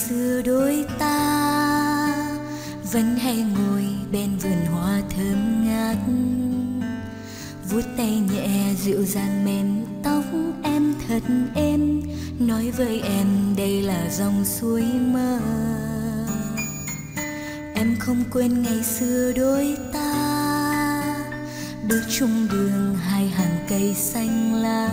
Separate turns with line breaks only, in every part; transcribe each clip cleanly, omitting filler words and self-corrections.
xưa đôi ta vẫn hay ngồi bên vườn hoa thơm ngát, vuốt tay nhẹ dịu dàng mềm tóc em thật êm, nói với em đây là dòng suối mơ. Em không quên ngày xưa đôi ta bước chung đường hai hàng cây xanh lá,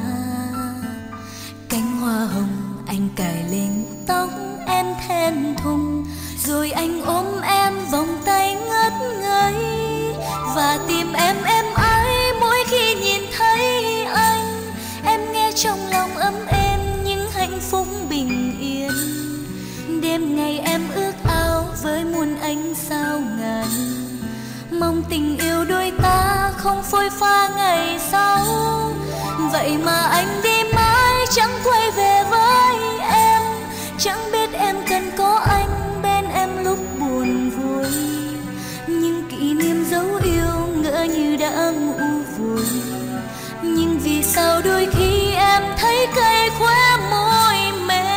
cánh hoa hồng anh cài lên tóc em thẹn thùng, rồi anh ôm em vòng tay ngất ngây, và tim em ái mỗi khi nhìn thấy anh. Em nghe trong lòng ấm êm những hạnh phúc bình yên, đêm ngày em ước ao với muôn ánh sao ngàn, mong tình yêu đôi ta không phôi pha ngày sau. Vậy mà anh đi mãi chẳng quay về với em, chẳng biết em cần có anh bên em lúc buồn vui, nhưng kỷ niệm dấu yêu ngỡ như đã ngủ vùi. Nhưng vì sao đôi khi em thấy cay khóe môi mềm.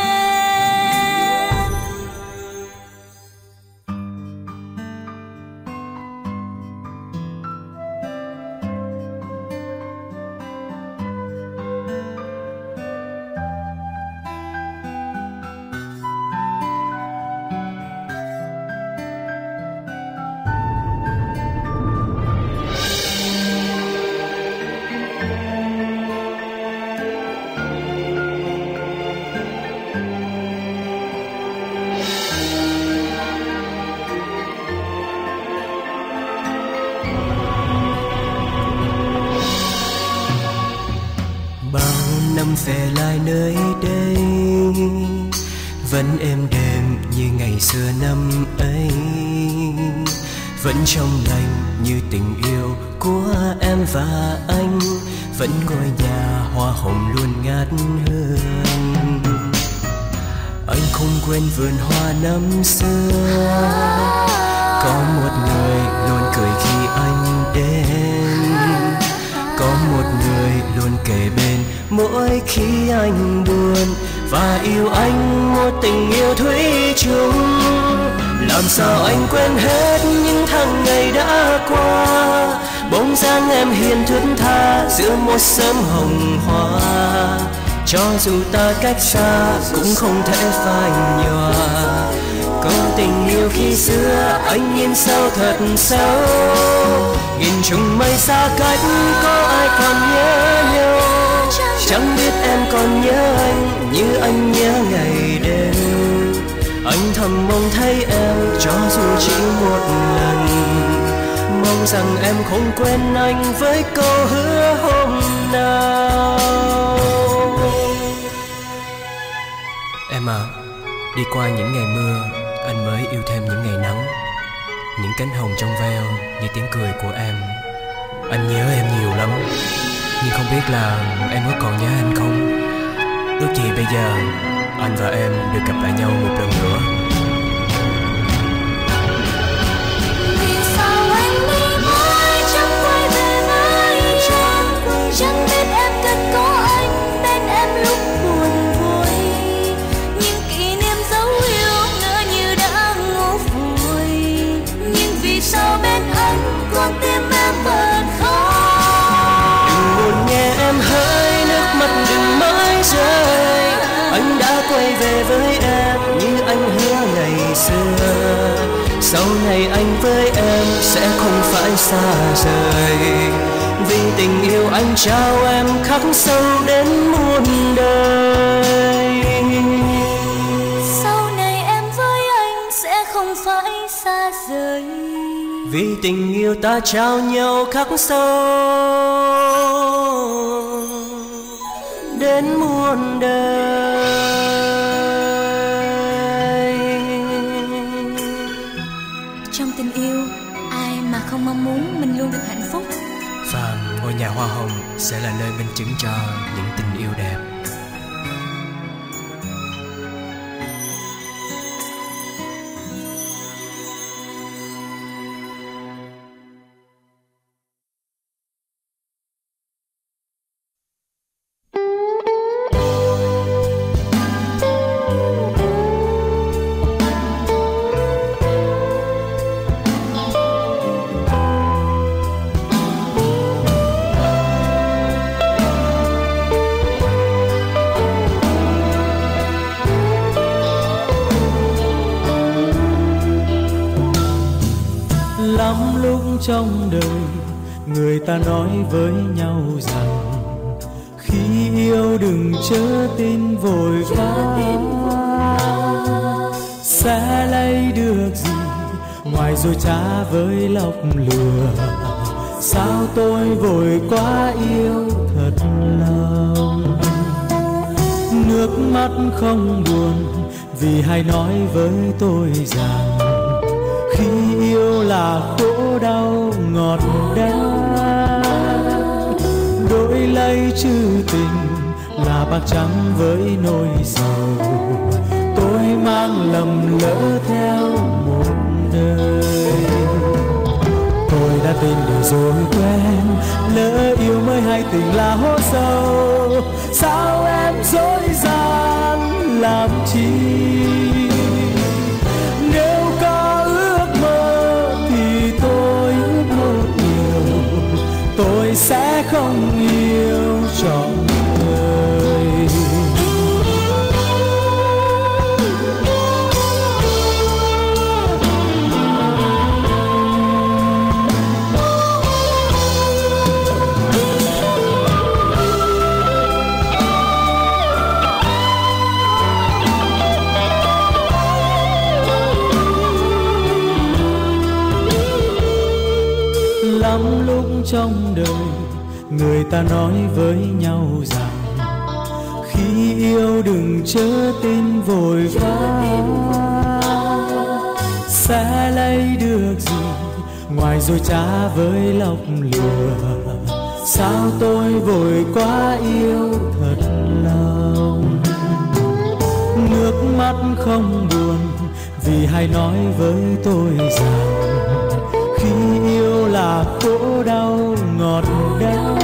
Về lại nơi đây vẫn êm đềm như ngày xưa năm ấy, vẫn trong lành như tình yêu của em và anh, vẫn ngôi nhà hoa hồng luôn ngát hương. Anh không quên vườn hoa năm xưa, có một người luôn cười khi anh đến, có một người luôn kề bên mỗi khi anh buồn, và yêu anh một tình yêu thủy chung. Làm sao anh quên hết những tháng ngày đã qua, bóng dáng em hiền thướt tha giữa một sớm hồng hoa. Cho dù ta cách xa cũng không thể phai nhòa, câu tình yêu khi xưa anh nhìn sao thật sâu. Nghìn trùng mây xa cách có ai còn nhớ nhau, chẳng biết em còn nhớ anh như anh nhớ ngày đêm. Anh thầm mong thấy em cho dù chỉ một lần, mong rằng em không quên anh với câu hứa hôm nào. Em à, đi qua những ngày mưa anh mới yêu thêm những ngày nắng, những cánh hồng trong veo như tiếng cười của em. Anh nhớ em nhiều lắm, nhưng không biết là em có còn nhớ anh không. Ước gì bây giờ anh và em được gặp lại nhau một lần nữa.
Vì sao anh đi mãi chẳng quay về với em, chẳng biết em cần có anh bên em lúc buồn vui, nhưng kỷ niệm dấu yêu ngỡ như đã ngủ vùi. Nhưng vì sao bên anh con tim em bật khóc.
Đừng buồn nghe em hỡi, nước mắt đừng mãi rơi, anh đã quay về với em như anh hứa ngày xưa. Sau này anh với em sẽ không phải xa rời, vì tình yêu anh trao em khắc sâu đến muôn đời.
Sau này em với anh sẽ không phải xa rời,
vì tình yêu ta trao nhau khắc sâu đến muôn đời.
Trong tình yêu, ai mà không mong muốn mình luôn được hạnh phúc.
Và ngôi nhà hoa hồng sẽ là nơi minh chứng cho những tình yêu đẹp. Lắm lúc trong đời người ta nói với nhau rằng khi yêu đừng chớ tin vội vã, sẽ lấy được gì ngoài dối trá với lọc lừa. Sao tôi vội quá yêu thật lòng, nước mắt không buồn vì hay nói với tôi rằng khi yêu là khổ đau ngọt đắng, đổi lấy chữ tình là bạc trắng với nỗi sầu. Tôi mang lầm lỡ theo một đời, tôi đã tin để rồi quen, lỡ yêu mới hay tình là hố sâu. Sao em dối gian làm chi? Nếu có ước mơ thì tôi ước một điều, tôi sẽ không yêu trọn đời. Lắm lúc trong đời người ta nói với nhau rằng khi yêu đừng chớ tin vội vã, sẽ lấy được gì ngoài dối trá với lọc lừa. Sao tôi vội quá yêu thật lòng, nước mắt không buồn vì hay nói với tôi rằng khi yêu là khổ đau ngọt đắng,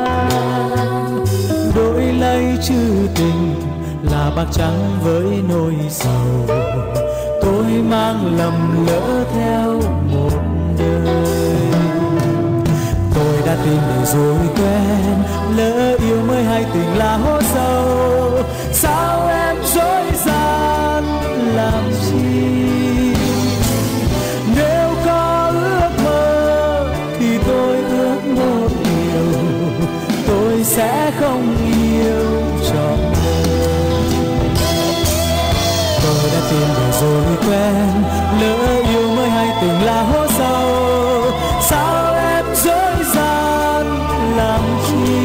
đổi lấy chữ tình là bạc trắng với nỗi sầu. Tôi mang lầm lỡ theo một đời, tôi đã tin để rồi quen, lỡ yêu mới hay tình là hố sâu. Sao em dối gian làm chi? Nếu có ước mơ thì tôi ước một điều, tôi sẽ không yêu trọn đời. Tôi đã tin để rồi quen, lỡ yêu mới hay tình là hố sâu. Sao em dối gian làm chi?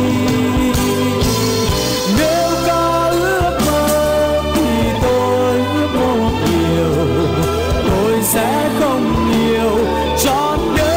Nếu có ước mơ thì tôi ước một điều, tôi sẽ không yêu trọn đời.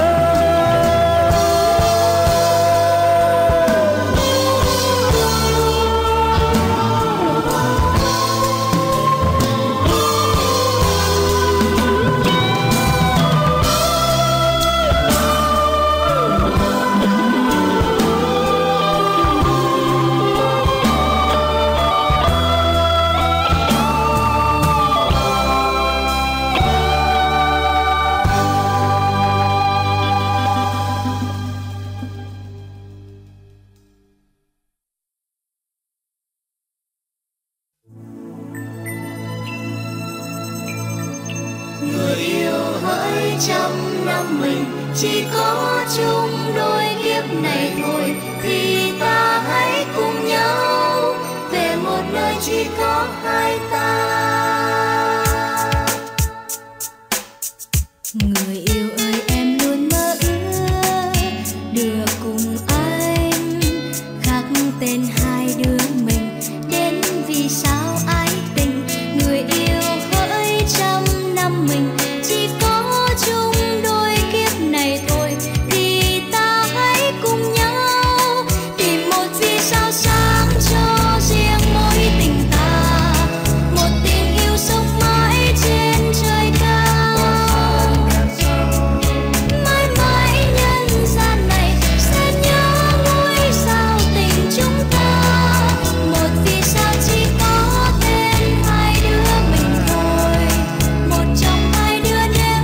Người yêu hỡi trăm năm mình chỉ có chung đôi kiếp này thôi, thì ta hãy cùng nhau về một nơi chỉ có hai ta. Người yêu ơi em luôn mơ ước được cùng anh, khắc tên hai đứa mình đến vì sao ái tình. Người yêu hỡi trăm năm mình chỉ có chung đôi kiếp này thôi, thì ta hãy cùng nhau tìm một vì sao sáng cho riêng mỗi tình ta, một tình yêu sống mãi trên trời cao. Mãi mãi nhân gian này sẽ nhớ ngôi sao tình chúng ta, một vì sao chỉ có tên hai đứa mình thôi, một trong hai đứa nếu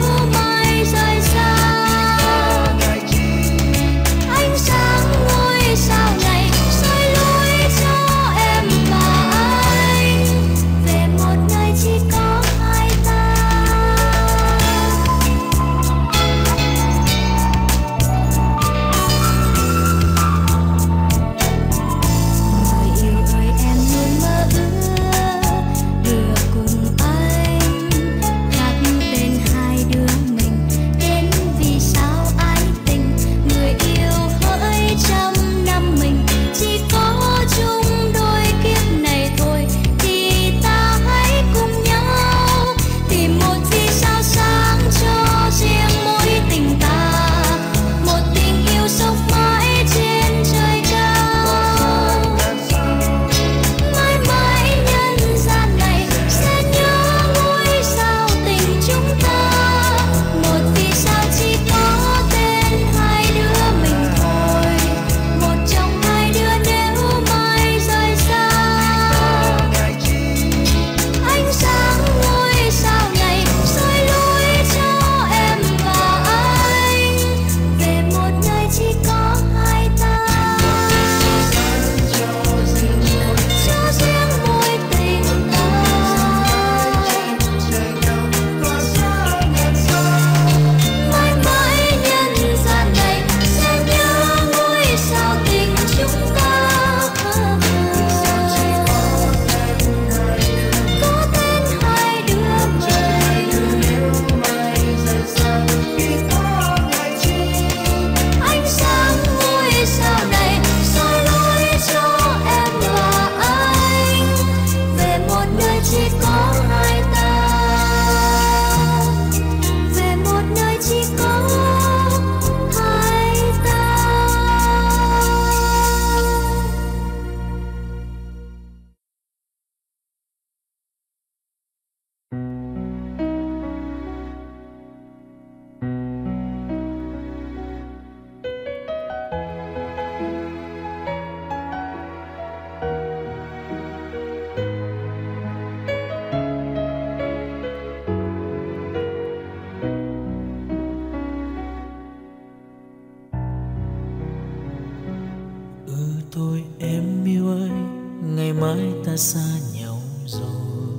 ta xa nhau rồi.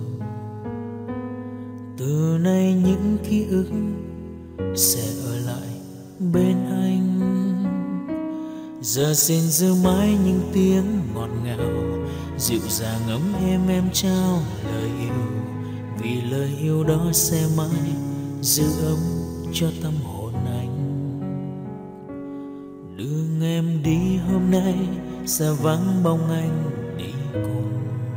Từ nay những ký ức sẽ ở lại bên anh. Giờ xin giữ mãi những tiếng ngọt ngào dịu dàng ấm em trao lời yêu, vì lời yêu đó sẽ mãi giữ ấm cho tâm hồn anh. Đường em đi hôm nay sẽ vắng bóng anh đi cùng,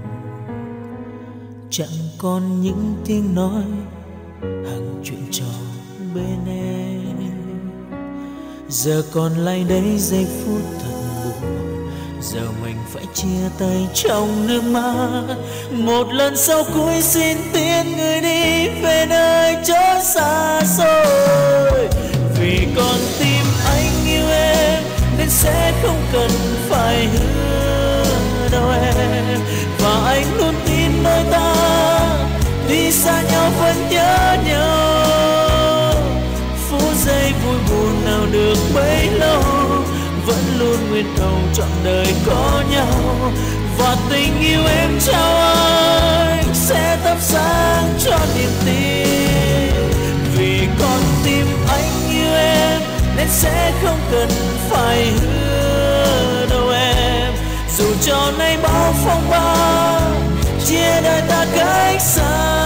chẳng còn những tiếng nói hàng chuyện trò bên em. Giờ còn lại đây giây phút thật buồn, giờ mình phải chia tay trong nước mắt. Một lần sau cuối xin tiễn người đi về nơi chốn xa xôi. Vì con tim anh yêu em nên sẽ không cần phải hứa đâu em. Và anh luôn tin đôi ta tuy xa nhau vẫn nhớ nhau. Phút giây vui buồn nào được bấy lâu, vẫn luôn nguyện cầu trọn đời có nhau. Và tình yêu em trao anh sẽ thắp sáng cho niềm tin. Vì con tim anh yêu em nên sẽ không cần phải hứa đâu em. Dù cho nay bao phong ba chia đời ta cách xa,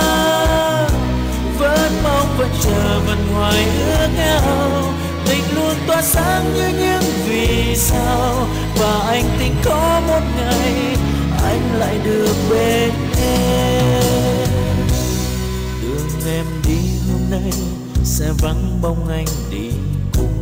vẫn mong vẫn chờ vẫn hoài ước ao. Tình luôn tỏa sáng như những vì sao, và anh tin có một ngày anh lại được bên em. Đường em đi hôm nay sẽ vắng bóng anh đi cùng,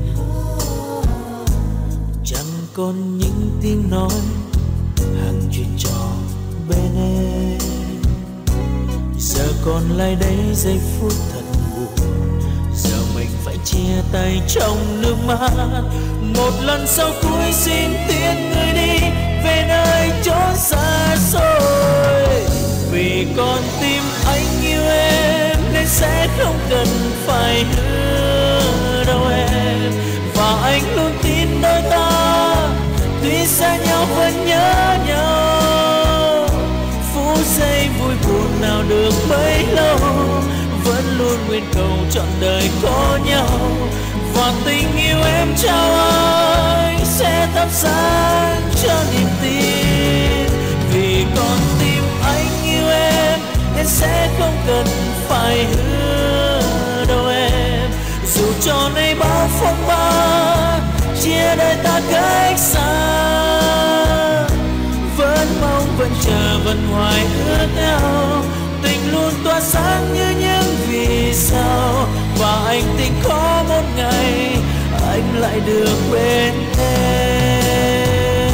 chẳng còn những tiếng nói hàng chuyện trò bên em. Giờ còn lại đây giây phút thật buồn, giờ mình phải chia tay trong nước mắt. Một lần sau cuối xin tiễn người đi về nơi chốn xa xôi. Vì con tim anh yêu em nên sẽ không cần phải hứa đâu em. Và anh luôn tin đôi ta tuy xa nhau vẫn nhớ nhau. Phút giây vui buồn nào được bấy lâu, vẫn luôn nguyện cầu trọn đời có nhau. Và tình yêu em trao anh sẽ thắp sáng cho niềm tin. Vì con tim anh yêu em nên sẽ không cần phải hứa đâu em. Dù cho nay bao phong ba chia đời ta cách xa, vẫn mong vẫn chờ vẫn hoài ước ao. Tình luôn tỏa sáng như những vì sao, và anh tin có một ngày anh lại được bên em.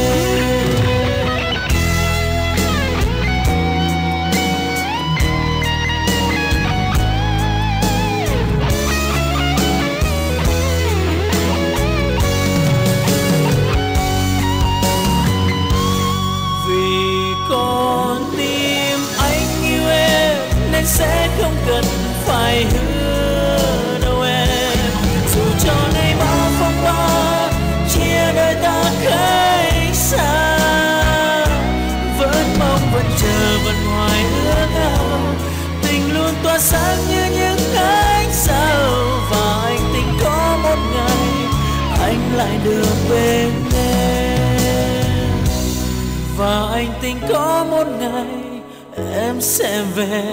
Sẽ không cần phải hứa đâu em. Dù cho nay bao phong ba chia đời ta cách xa, vẫn mong vẫn chờ vẫn hoài ước ao. Tình luôn tỏa sáng như những ánh sao, và anh tin có một ngày anh lại được bên em. Và anh tin có một ngày em sẽ về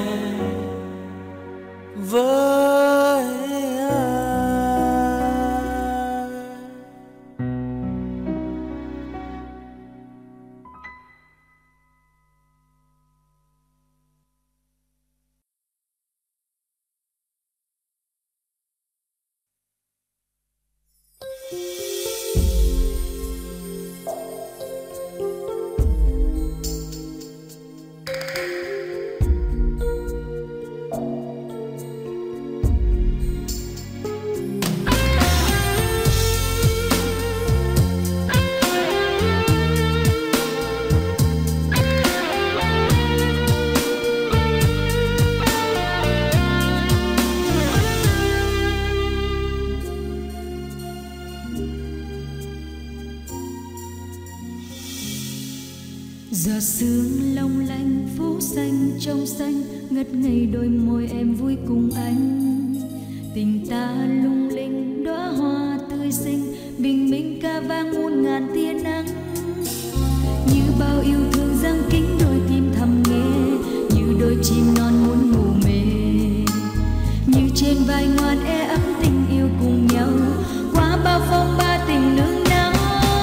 với anh.
Giọt sương long lanh phố xanh trong xanh, ngất ngây đôi môi em vui cùng anh. Tình ta lung linh đóa hoa tươi xinh, bình minh ca vang muôn ngàn tia nắng. Như bao yêu thương giăng kín đôi tim thầm nghe, như đôi chim non muốn ngủ mê. Như trên vai ngoan e ấm tình yêu cùng nhau, qua bao phong ba tình nương náu.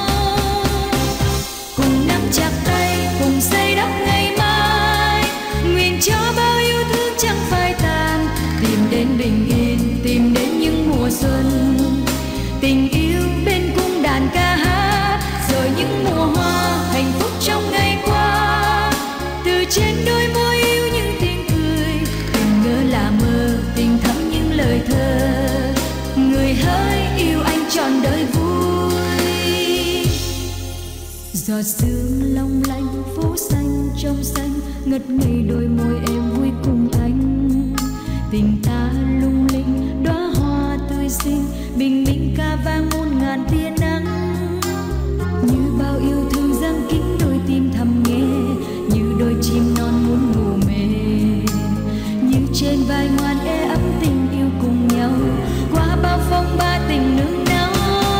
Cùng nắm chặt tay, cùng xây đắp ngày mai, nguyện cho bao yêu thương chẳng phai tàn. Tìm đến bình yên, tìm đến những mùa xuân, tình yêu bên cung đàn ca hát. Rồi những mùa hoa hạnh phúc trong ngày qua, từ trên đôi môi yêu những tiếng cười. Tình ngỡ là mơ, tình thắm những lời thơ. Người hỡi yêu anh trọn đời vui. Giọt sương long lanh phố xanh trong xanh, ngất ngây đôi môi em vui cùng anh. Tình ta lung linh đóa hoa tươi xinh, bình minh ca vang muôn ngàn tia nắng. Như bao yêu thương giăng kín đôi tim thầm nghe, như đôi chim non muốn ngủ mê. Như trên vai ngoan e ấm tình yêu cùng nhau, qua bao phong ba tình nương náu.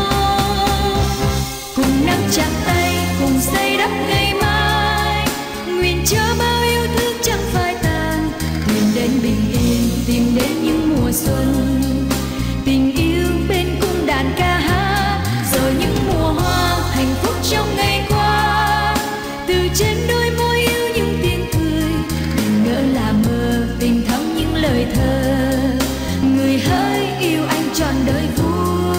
Cùng nắm chặt tay, cùng xây đắp ngày mai, nguyện cho bao yêu thương chẳng phai tàn. Tìm đến bình yên, tìm đến những mùa xuân, tình yêu bên cung đàn ca hát. Rồi những mùa hoa hạnh phúc trong ngày qua, từ trên đôi môi yêu những tiếng cười. Đừng ngỡ là mơ, tình thắm những lời thơ. Người hỡi yêu anh trọn đời vui.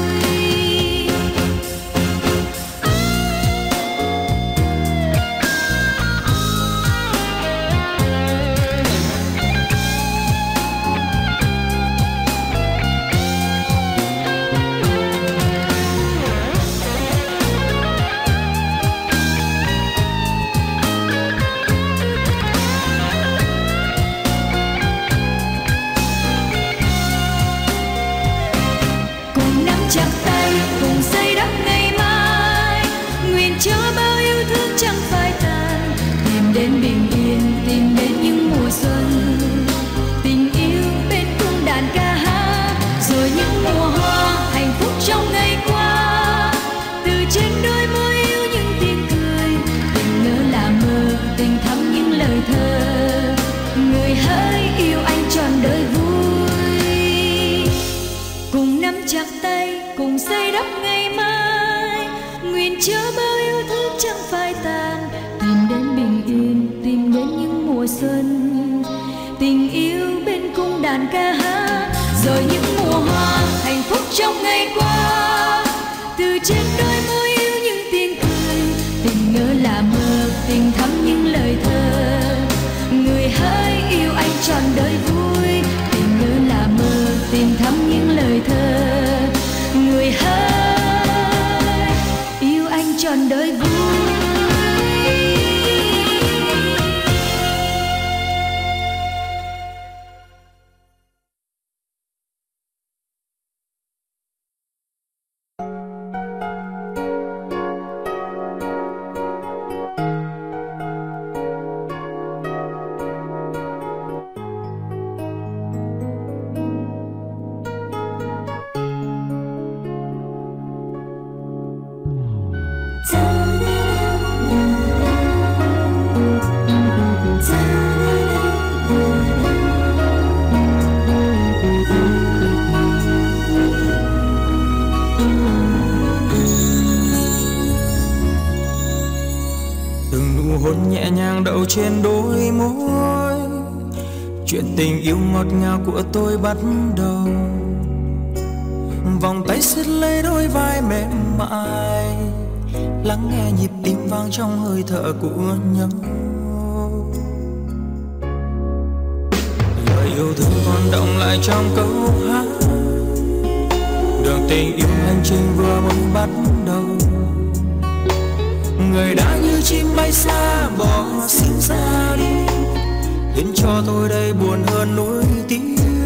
Chặt tay cùng xây đắp ngày mai, nguyện cho bao yêu thương chẳng phai tàn. Tìm đến bình yên, tìm đến những mùa xuân, tình yêu bên cung đàn ca hát. Rồi những mùa hoa hạnh phúc trong ngày qua, từ trên đôi môi yêu những tiếng cười. Tình ngỡ là mơ, tình thắm những lời thơ. Người hỡi yêu anh trọn đời vui. Cùng nắm chặt tay, cùng xây đắp ngày mai, nguyện cho bao yêu thương chẳng phai tàn. Tìm đến bình yên, tìm đến những mùa xuân, tình yêu bên cung đàn ca hát. Rồi những mùa hoa hạnh phúc trong ngày qua, từ trên đôi môi yêu những tiếng cười. Tình ngỡ là mơ, tình thắm những lời thơ. Người hỡi yêu anh trọn đời vui. Tình ngỡ là mơ, tình thắm những lời thơ. Người hỡi yêu anh trọn đời vui.
Trên đôi môi, chuyện tình yêu ngọt ngào của tôi bắt đầu. Vòng tay siết lấy đôi vai mềm mại, lắng nghe nhịp tim vang trong hơi thở của nhau. Lời yêu thương còn động lại trong câu hát. Đường tình yêu hành trình vừa mới bắt đầu. Người đã như chim bay xa bỏ xin ra đi, khiến cho tôi đây buồn hơn nỗi tiếc.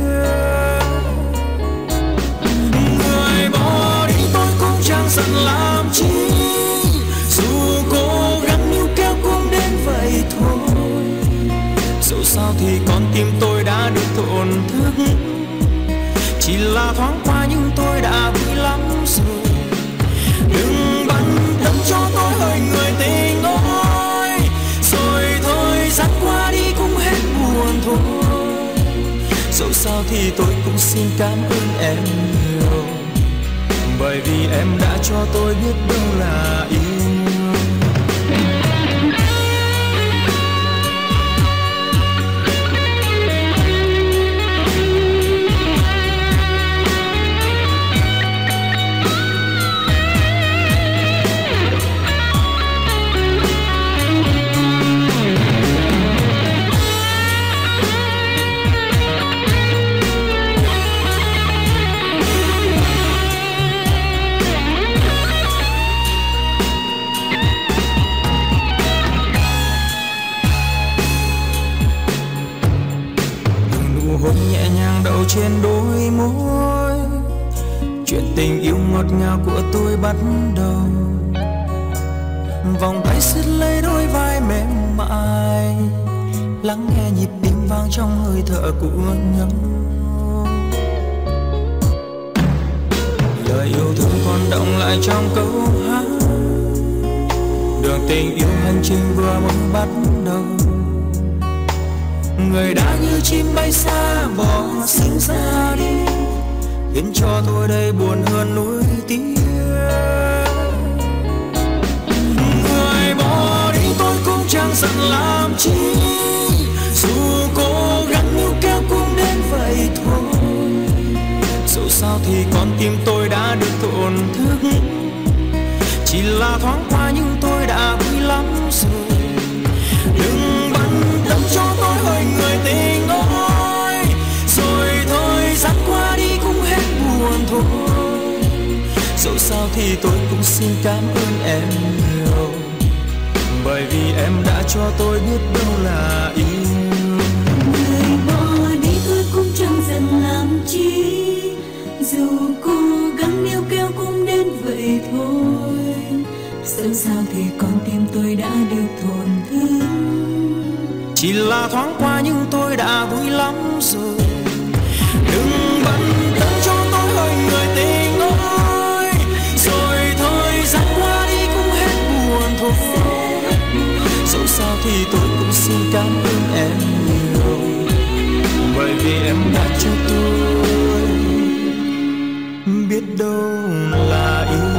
Người bỏ đi tôi cũng chẳng giận làm chi, dù cố gắng níu kéo cũng đến với
sao thì con tim tôi đã được thổn thức. Chỉ là thoáng qua nhưng tôi đã vui lắm rồi. Đừng bận tâm cho tôi hơi người tình ơi, rồi thời gian qua đi cũng hết buồn thôi. Dẫu sao thì tôi cũng xin cảm ơn em nhiều, bởi vì em đã cho tôi biết đâu là yêu. Trên đôi môi, chuyện tình yêu ngọt ngào của tôi bắt đầu. Vòng tay siết lấy đôi vai mềm mại, lắng nghe nhịp tim vang trong hơi thở của nhau. Lời yêu thương còn động lại trong câu hát, đường tình yêu hành trình vừa mới bắt đầu. Người đã như chim bay xa bỏ sinh ra đi, khiến cho tôi đây buồn hơn nuối tiếc. Người bỏ đi tôi cũng chẳng giận làm chi, dù cố gắng níu kéo cũng đến vậy thôi. Dẫu sao thì con tim tôi đã được thổn thức, chỉ là thoáng qua nhưng tôi đã vui lắm rồi. Đừng bận tâm cho tôi hơi người tình ơi, rồi thời gian qua đi cũng hết buồn thôi. Dẫu sao thì tôi cũng xin cảm ơn em nhiều, bởi vì em đã cho tôi biết đâu là yêu.
Người bỏ đi tôi cũng chẳng giận làm chi, dù cố gắng níu kéo cũng đến vậy thôi. Dẫu sao thì con tim tôi đã được thổn thức,
chỉ là thoáng qua nhưng tôi đã vui lắm rồi. Đừng bận tâm cho tôi hơi người tình ơi, rồi thời gian qua đi cũng hết buồn thôi. Dẫu sao thì tôi cũng xin cảm ơn em nhiều, bởi vì em đã cho tôi biết đâu là yêu.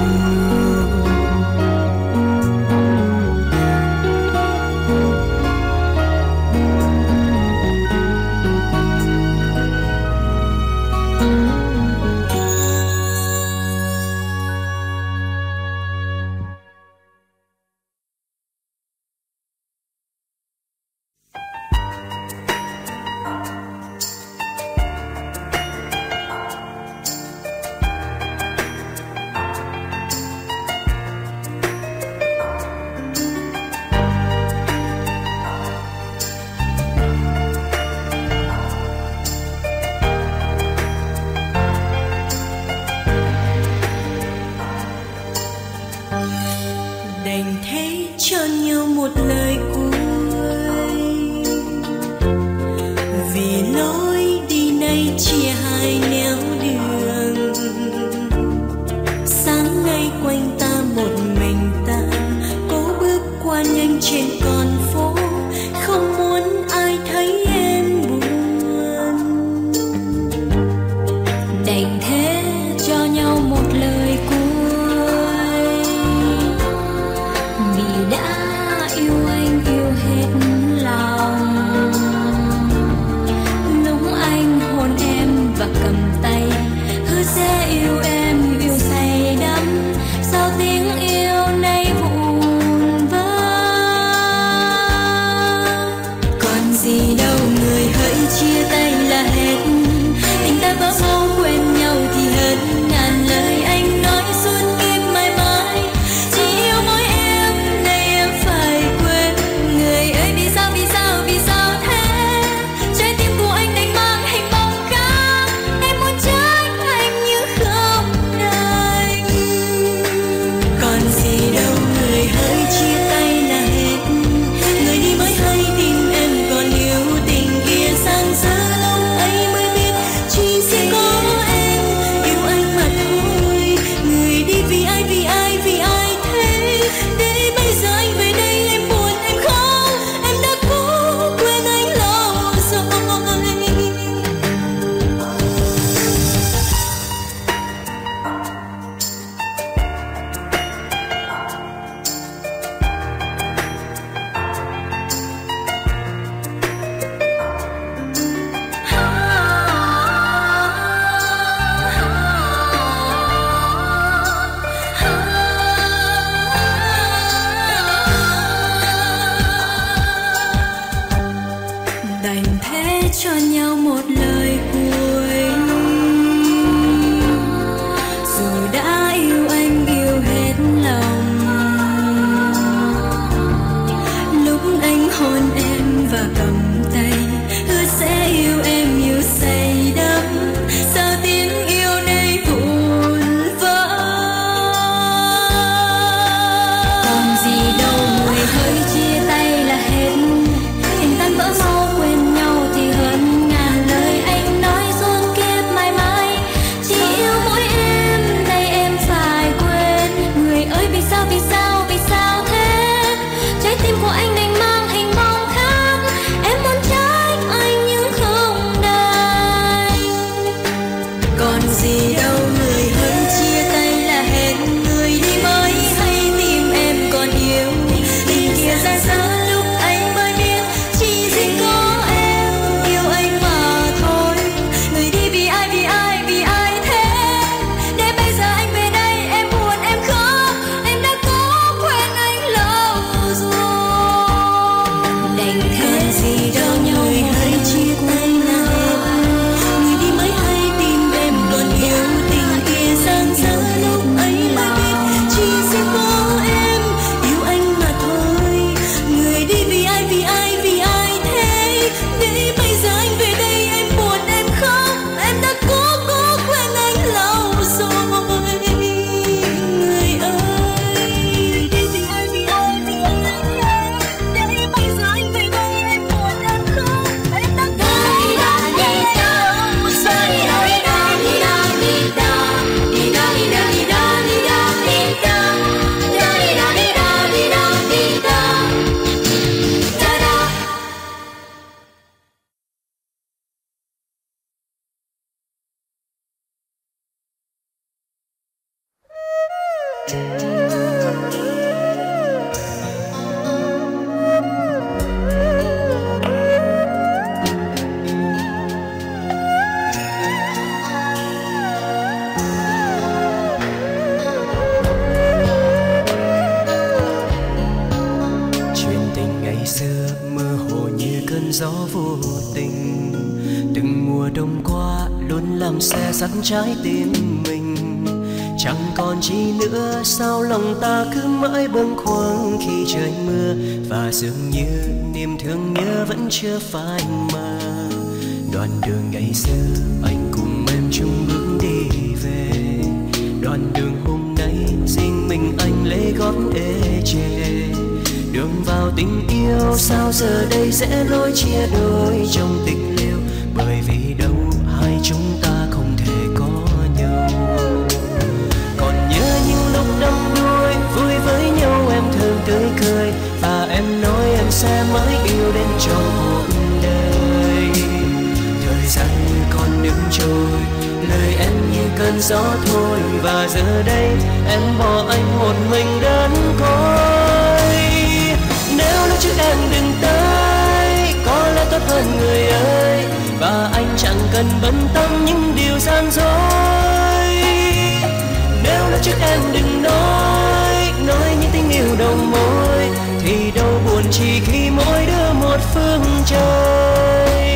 Gió vô tình từng mùa đông qua luôn làm xe dắt trái tim mình. Chẳng còn chi nữa sao lòng ta cứ mãi bâng khuâng khi trời mưa, và dường như niềm thương nhớ vẫn chưa phai mờ. Đoạn đường ngày xưa anh cùng em chung bước đi về, đoạn đường hôm nay riêng mình anh lấy gót ê chề. Đường vào tình yêu sao giờ đây sẽ lối chia đôi trong tình liêu, bởi vì đâu hai chúng ta không thể có nhau. Còn nhớ những lúc đắm đuối vui với nhau em thường tươi cười, và em nói em sẽ mãi yêu đến trong cuộc đời. Thời gian như con nước trôi, lời em như cơn gió thôi, và giờ đây em bỏ anh một mình đơn côi. Nếu lúc trước em đừng tới có lẽ tốt hơn người ơi, và anh chẳng cần bận tâm những điều gian dối. Nếu lúc trước em đừng nói những tình yêu đầu môi, thì đâu buồn chỉ khi mỗi đứa một phương trời.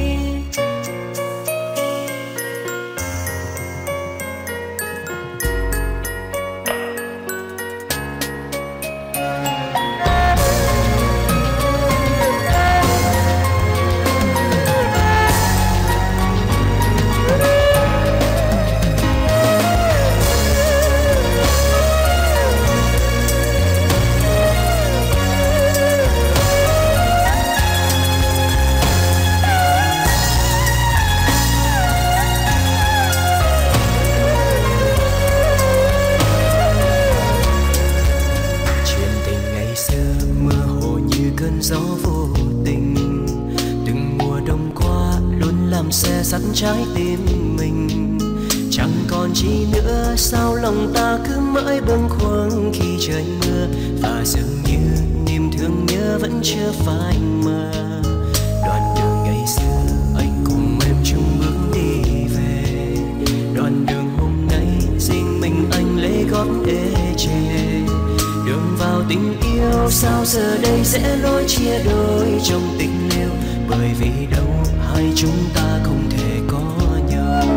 Dắt trái tim mình. Chẳng còn chi nữa sao lòng ta cứ mãi bâng khuâng khi trời mưa, và dường như niềm thương nhớ vẫn chưa phai mờ. Đoạn đường ngày xưa anh cùng em chung bước đi về, đoạn đường hôm nay riêng mình anh lấy gót ê chề. Đường vào tình yêu sao giờ đây sẽ lối chia đôi trong tình liêu, bởi vì đâu hai chúng ta không thể có nhau.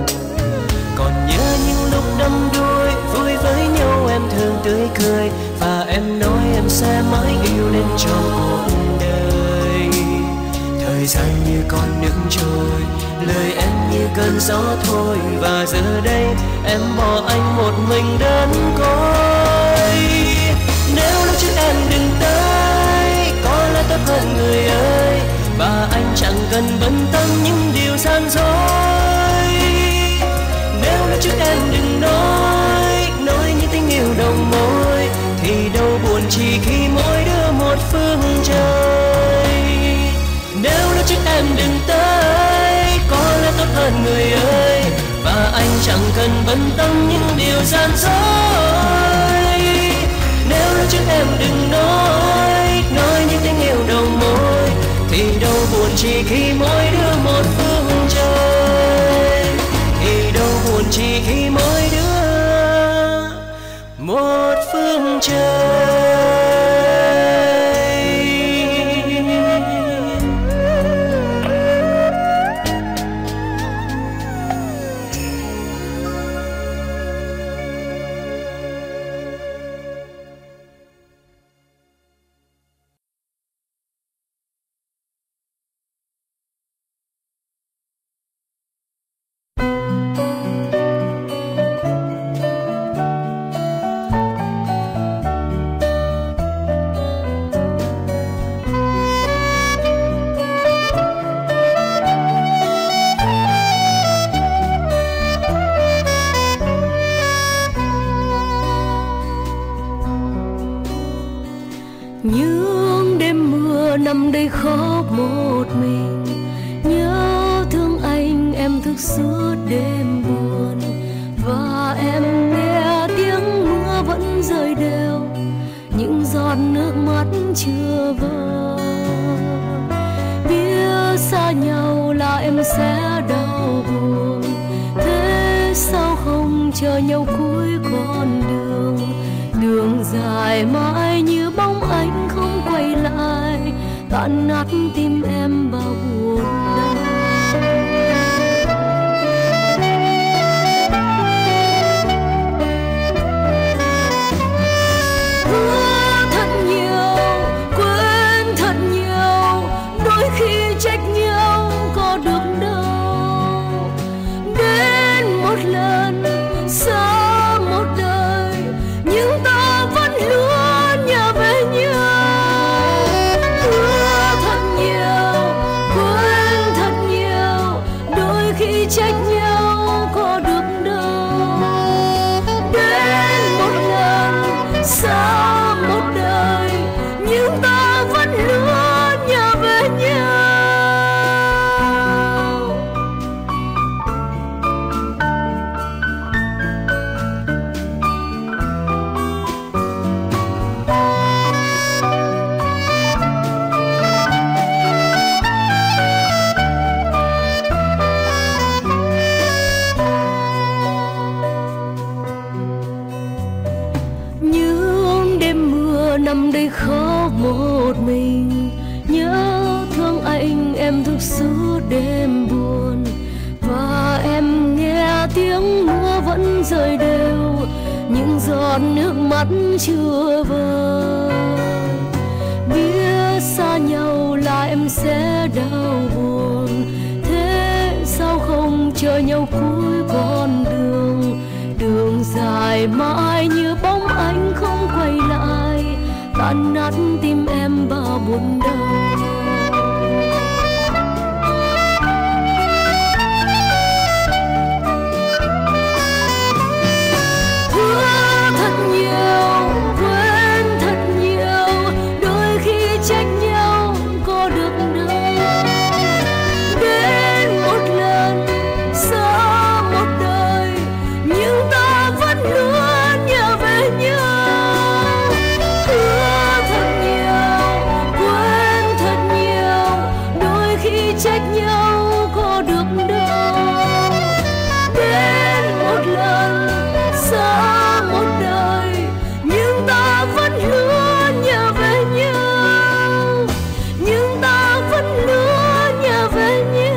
Còn nhớ những lúc đắm đuối vui với nhau em thường tươi cười, và em nói em sẽ mãi yêu đến trong cuộc đời. Thời gian như con nước trôi, lời em như cơn gió thôi, và giờ đây em bỏ anh một mình đơn côi. Nếu lúc trước em đừng tới có lẽ tốt hơn người ơi, và anh chẳng cần bận tâm những điều gian dối. Nếu lúc trước em đừng nói những tình yêu đầu môi, thì đâu buồn chỉ khi mỗi đứa một phương trời. Nếu lúc trước em đừng tới có lẽ tốt hơn người ơi, và anh chẳng cần bận tâm những điều gian dối. Nếu lúc trước em đừng nói những tình yêu đầu môi, thì đâu buồn chỉ khi mỗi đứa một phương trời. Thì đâu buồn chỉ khi mỗi đứa một phương trời.
Những đêm mưa nằm đây khóc một mình, nhớ thương anh em suốt đêm buồn, và em nghe tiếng mưa chờ nhau cuối con đường. Đường dài mãi như bóng anh không quay lại, tan nát tim em bao buồn đau. Hứa thật nhiều, quên thật nhiều, đôi khi trách nhau có được đâu. Đến một lần xa một đời, nhưng ta vẫn luôn nhớ về nhau. Hứa thật nhiều, quên thật nhiều, đôi khi trách nhau có được đâu. Đến một lần xa một đời, nhưng ta vẫn luôn nhớ về nhau. Những đêm mưa nằm đây khóc một mình, nhớ thương anh em thức suốt đêm buồn. Và em nghe tiếng mưa vẫn rơi đều, những giọt nước mắt chưa vơi. Biết xa nhau là em sẽ đau buồn, thế sao không chờ nhau cuối con đường. Đường dài mãi như bóng anh không quay lại, tan nát tim em bao buồn đau. Hứa thật nhiều, quên thật nhiều, đôi khi trách nhau có được đâu. Đến một lần xa một đời, nhưng ta vẫn luôn nhớ về nhau. Hứa thật nhiều, quên thật nhiều, đôi khi trách nhau có được đâu. Đến một lần xa một đời, nhưng ta vẫn luôn nhớ về nhau. Nhưng ta vẫn luôn nhớ về nhau.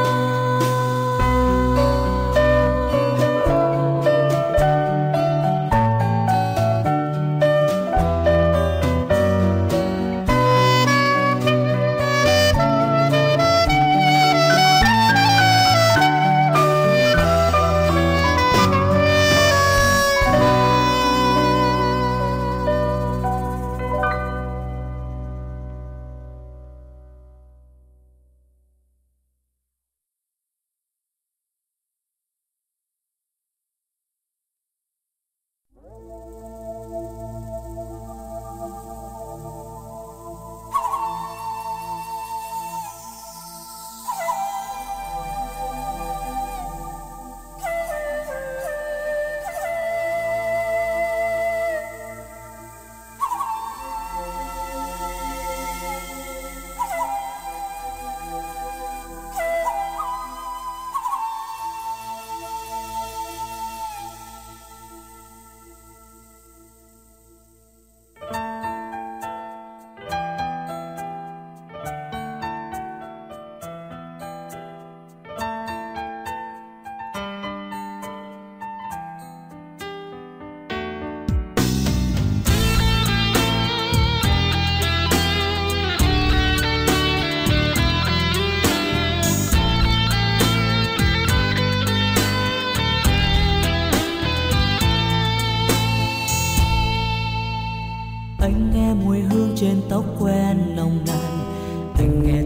trên tóc quen nồng nàn. Anh nghe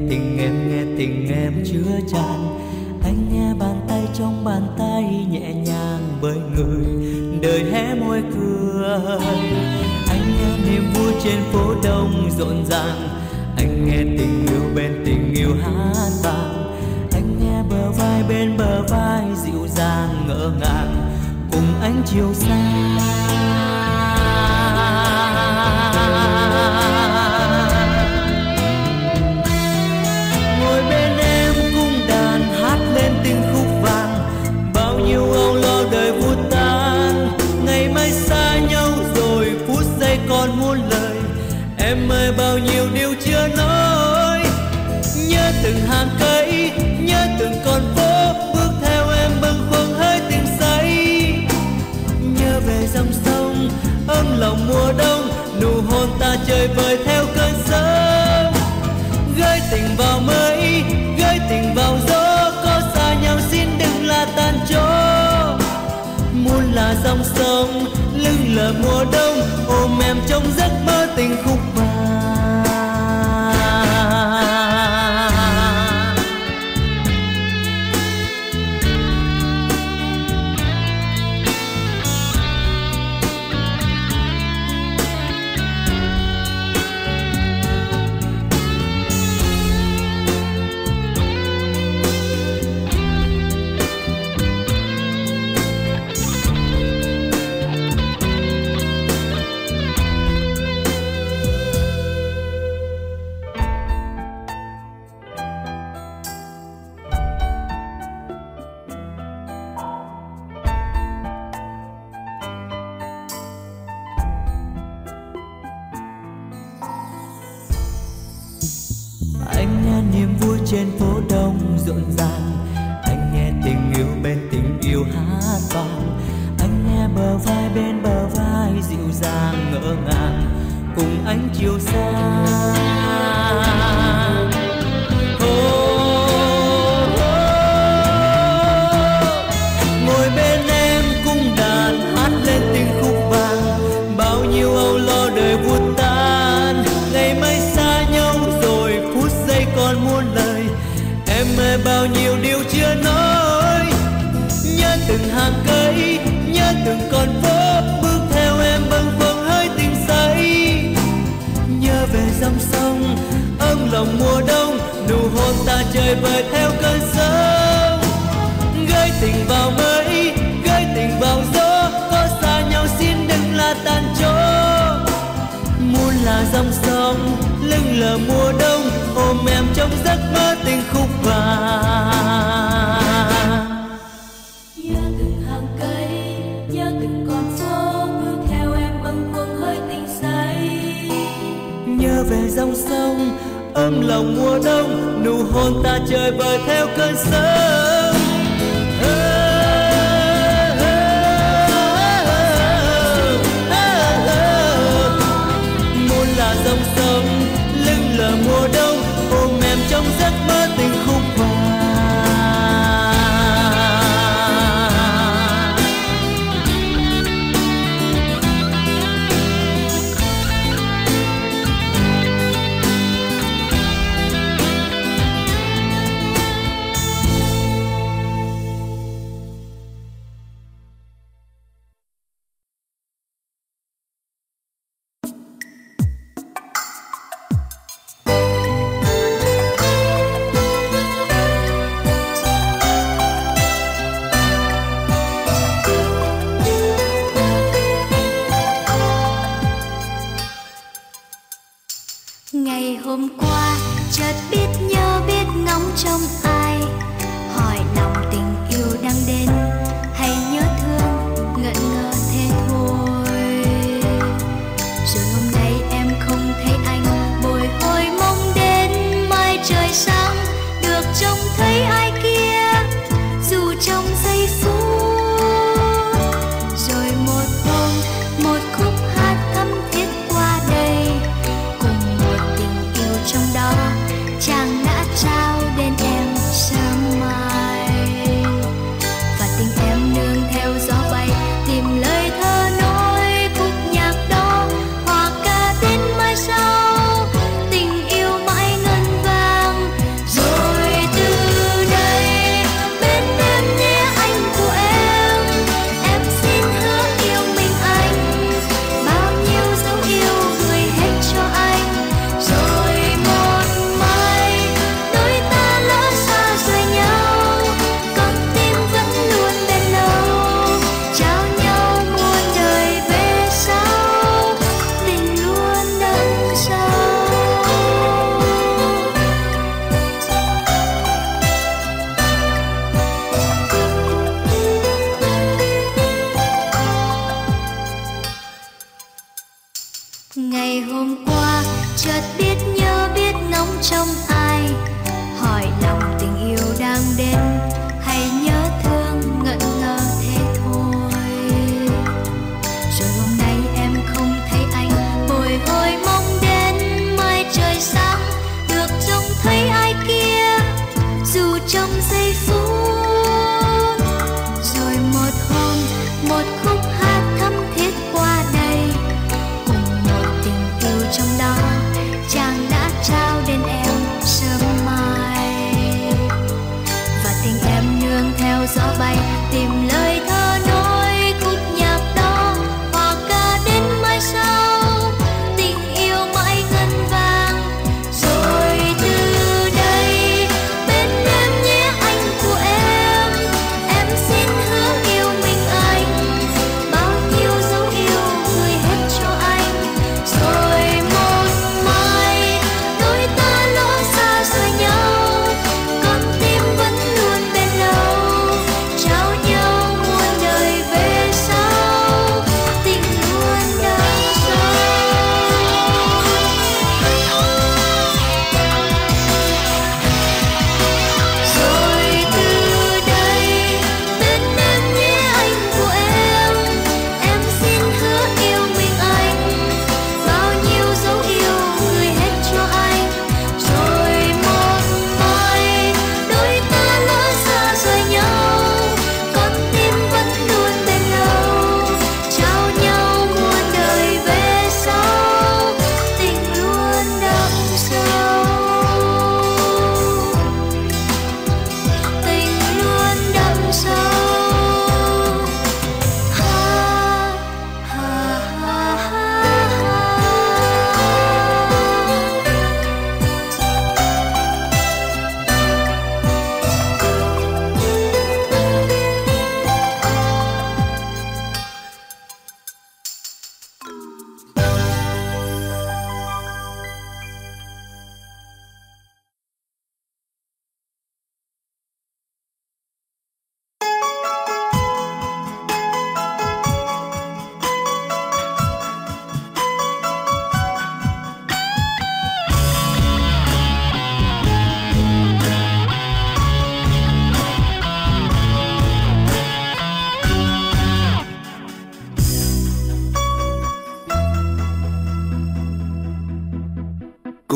tình em chứa chan. Anh nghe bàn tay trong bàn tay nhẹ nhàng bởi người đời hé môi cười. Anh nghe niềm vui trên phố đông rộn ràng. Anh nghe tình yêu bên tình yêu hát vang. Anh nghe bờ vai bên bờ vai dịu dàng ngỡ ngàng cùng anh chiều xa. Ngồi bên em cung đàn hát lên từng khúc vàng. Bao nhiêu âu lo đời vút ta lòng mùa đông, nụ hôn ta chơi vơi theo cơn sớm. Gửi tình vào mây, gửi tình vào gió, có xa nhau xin đừng là tan chó. Muốn là dòng sông lưng lờ mùa đông, ôm em trong giấc mơ tình khúc vàng. Trên phố đông rộn ràng, anh nghe tình yêu bên tình yêu hát vang. Anh nghe bờ vai bên bờ vai dịu dàng ngỡ ngàng cùng anh chiều xa. Ngồi bên em cung đàn hát lên tình khúc vàng, bao nhiêu âu lo đời vụt tan. Ngày mai xa nhau rồi phút giây còn muôn lời, em ơi bao nhiêu điều chưa nói. Nhớ từng hàng cây, nhớ từng con phố, bước theo em bâng khuâng hơi tình say. Nhớ về dòng sông ấm lòng mùa đông, nụ hôn ta chơi vơi theo cơn sớm. Gửi tình vào mây, gửi tình vào gió, có xa nhau xin đừng là tan chó. Muốn là dòng sông lưng lờ mùa đông, ôm em trong giấc mơ tình khúc vàng.
Nhớ từng hàng cây, nhớ từng con phố, bước theo em bâng khuâng hơi tình say.
Nhớ về dòng sông ấm lòng mùa đông, nụ hôn ta chơi vơi theo cơn sớm. Muốn là dòng sông lưng lờ mùa đông, ôm em trong giấc mơ tình khúc vàng.
Ngày hôm qua chợt biết nhớ biết ngóng trong ai, hỏi lòng tình yêu đang đến hay nhớ thương ngẩn ngơ thế thôi. Rồi hôm nay em không thấy anh, bồi hồi mong đến mai trời sáng được trông thấy ai kia, dù trong giây phút. Rồi một hôm một khúc hát thắm thiết qua đây, trong đó chàng đã trao đến em sớm mai. Và tình em nương theo gió bay, tìm lời thơ nói khúc nhạc đó, hòa ca đến mai sau, tình yêu mãi ngân vang. Rồi từ đây bên em nhé anh của em xin hứa yêu mình anh, bao nhiêu dấu yêu gửi hết cho anh. Rồi ngày hôm qua chợt biết nhớ biết ngóng trong ai, hỏi lòng tình yêu đang đến hay nhớ thương ngẩn ngơ thế thôi. Rồi hôm nay em không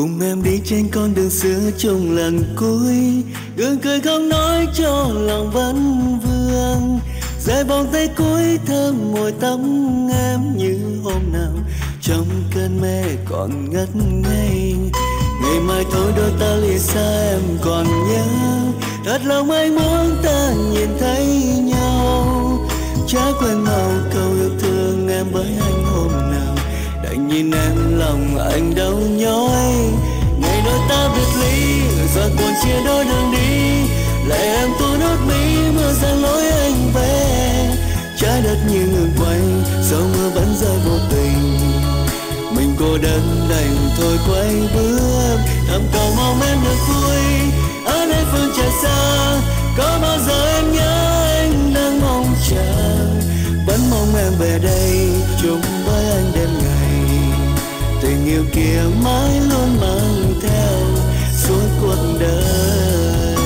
Cùng em đi trên con đường xưa chung lần cuối, gương cười không nói cho lòng vẫn vương. Dài vòng tay cuối thơm môi tóc em như hôm nào trong cơn mê còn ngất ngây. Ngày mai thôi đôi ta lìa xa em còn nhớ, thật lòng anh muốn ta nhìn thấy nhau. Chả quên màu câu yêu thương em với anh hôm nào, đành nhìn em lòng anh đau nhói. Ngày đôi ta biệt ly giọt buồn chia đôi đường đi, lệ em tuôn nước mi mưa giăng lối anh về. Trái đất như ngừng quay dẫu mưa vẫn rơi vô tình, mình cô đơn đành thôi quay bước. Thầm cầu mong em được vui ở nơi phương trời xa, có bao giờ em nhớ anh đang mong chờ. Vẫn mong em về đây chung với anh đêm ngày, tình yêu kia mãi luôn mang theo suốt cuộc đời.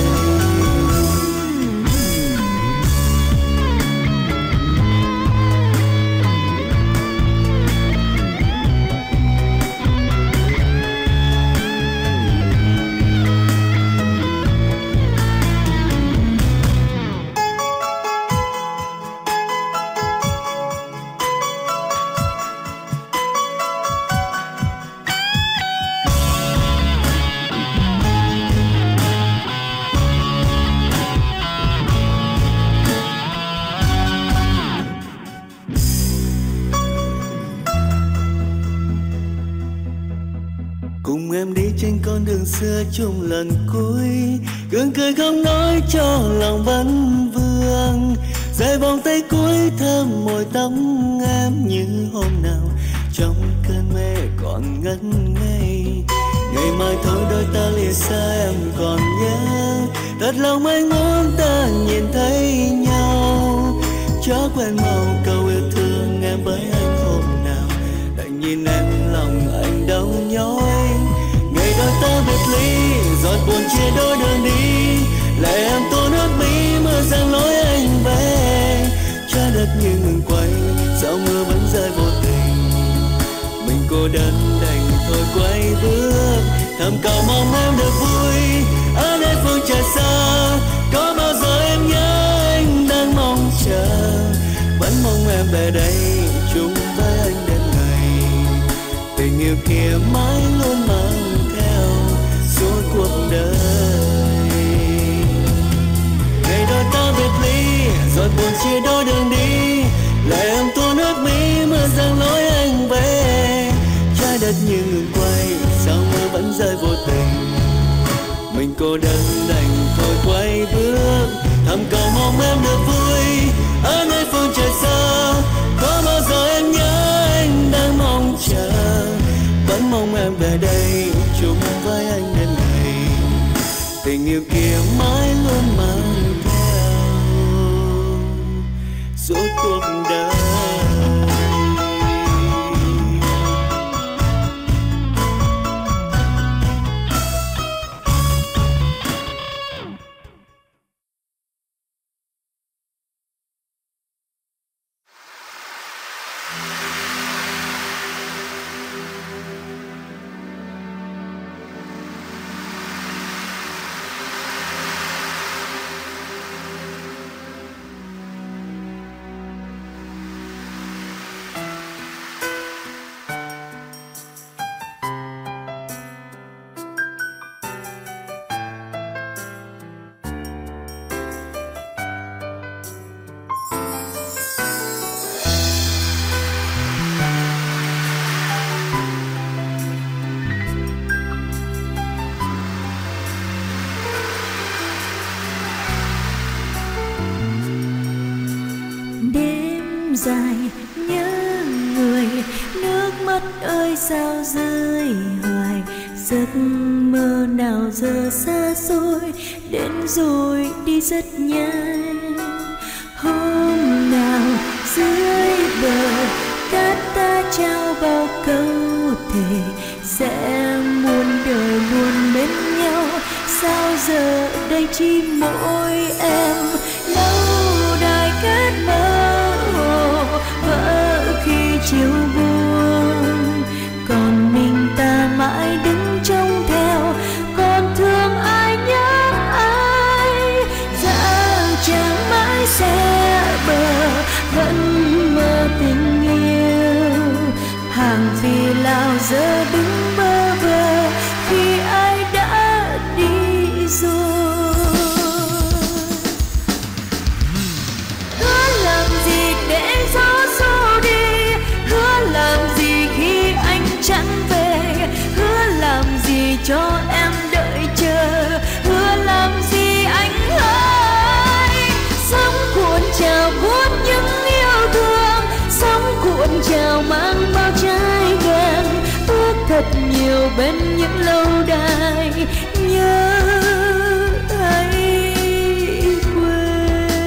Cùng em đi trên con đường xưa chung lần cuối, gương cười không nói cho lòng vẫn vương. Dài vòng tay cuối thơm môi tóc em như hôm nào trong cơn mê còn ngất ngây. Ngày mai thôi đôi ta lìa xa em còn nhớ, thật lòng anh muốn ta nhìn thấy nhau. Chớ quên màu câu yêu thương em với anh hôm nào, đành nhìn em lòng anh đau nhói. Ngày đôi ta biệt ly giọt buồn chia đôi đường đi, lệ em tuôn nước mi mưa giăng lối anh về. Trái đất như ngừng quay dẫu mưa vẫn rơi vô tình, mình cô đơn đành thôi quay bước. Thầm cầu mong em được vui ở nơi phương trời xa, có bao giờ em nhớ anh đang mong chờ. Vẫn mong em về đây chung với anh đêm ngày, tình yêu kia mãi luôn mang theo suốt cuộc đời. Ngày đôi ta biệt ly giọt buồn chia đôi đường đi, lệ em tuôn nước mi mưa giăng lối anh về. Trái đất như ngừng quay sao mưa vẫn rơi vô tình, mình cô đơn đành thôi quay bước. Thầm cầu mong em được vui ở nơi phương trời xa, có bao giờ em nhớ anh đang mong chờ. Vẫn mong em về đây chung với anh đêm ngày, tình yêu kia mãi luôn mang theo suốt cuộc đời.
Dài nhớ người, nước mắt ơi sao rơi hoài. Giấc mơ nào giờ xa xôi, đến rồi đi rất nhanh. Hôm nào dưới bờ cát ta trao bao câu thề, sẽ muôn đời luôn bên nhau. Sao giờ đây chỉ mỗi em lâu đài cát mơ hồ vỡ khi chiều buông, còn mình ta mãi đứng trong hàng vì lao giờ đứng bơ vơ khi ai đã đi rồi. Hứa làm gì để gió xô đi, hứa làm gì khi anh chẳng về, hứa làm gì cho em đợi chờ, hứa làm gì anh ơi. Sóng cuộn trào cuốn những yêu thương, sóng cuộn trào mang bao trái ngang, ước thật nhiều bên những lâu đài nhớ ấy quên.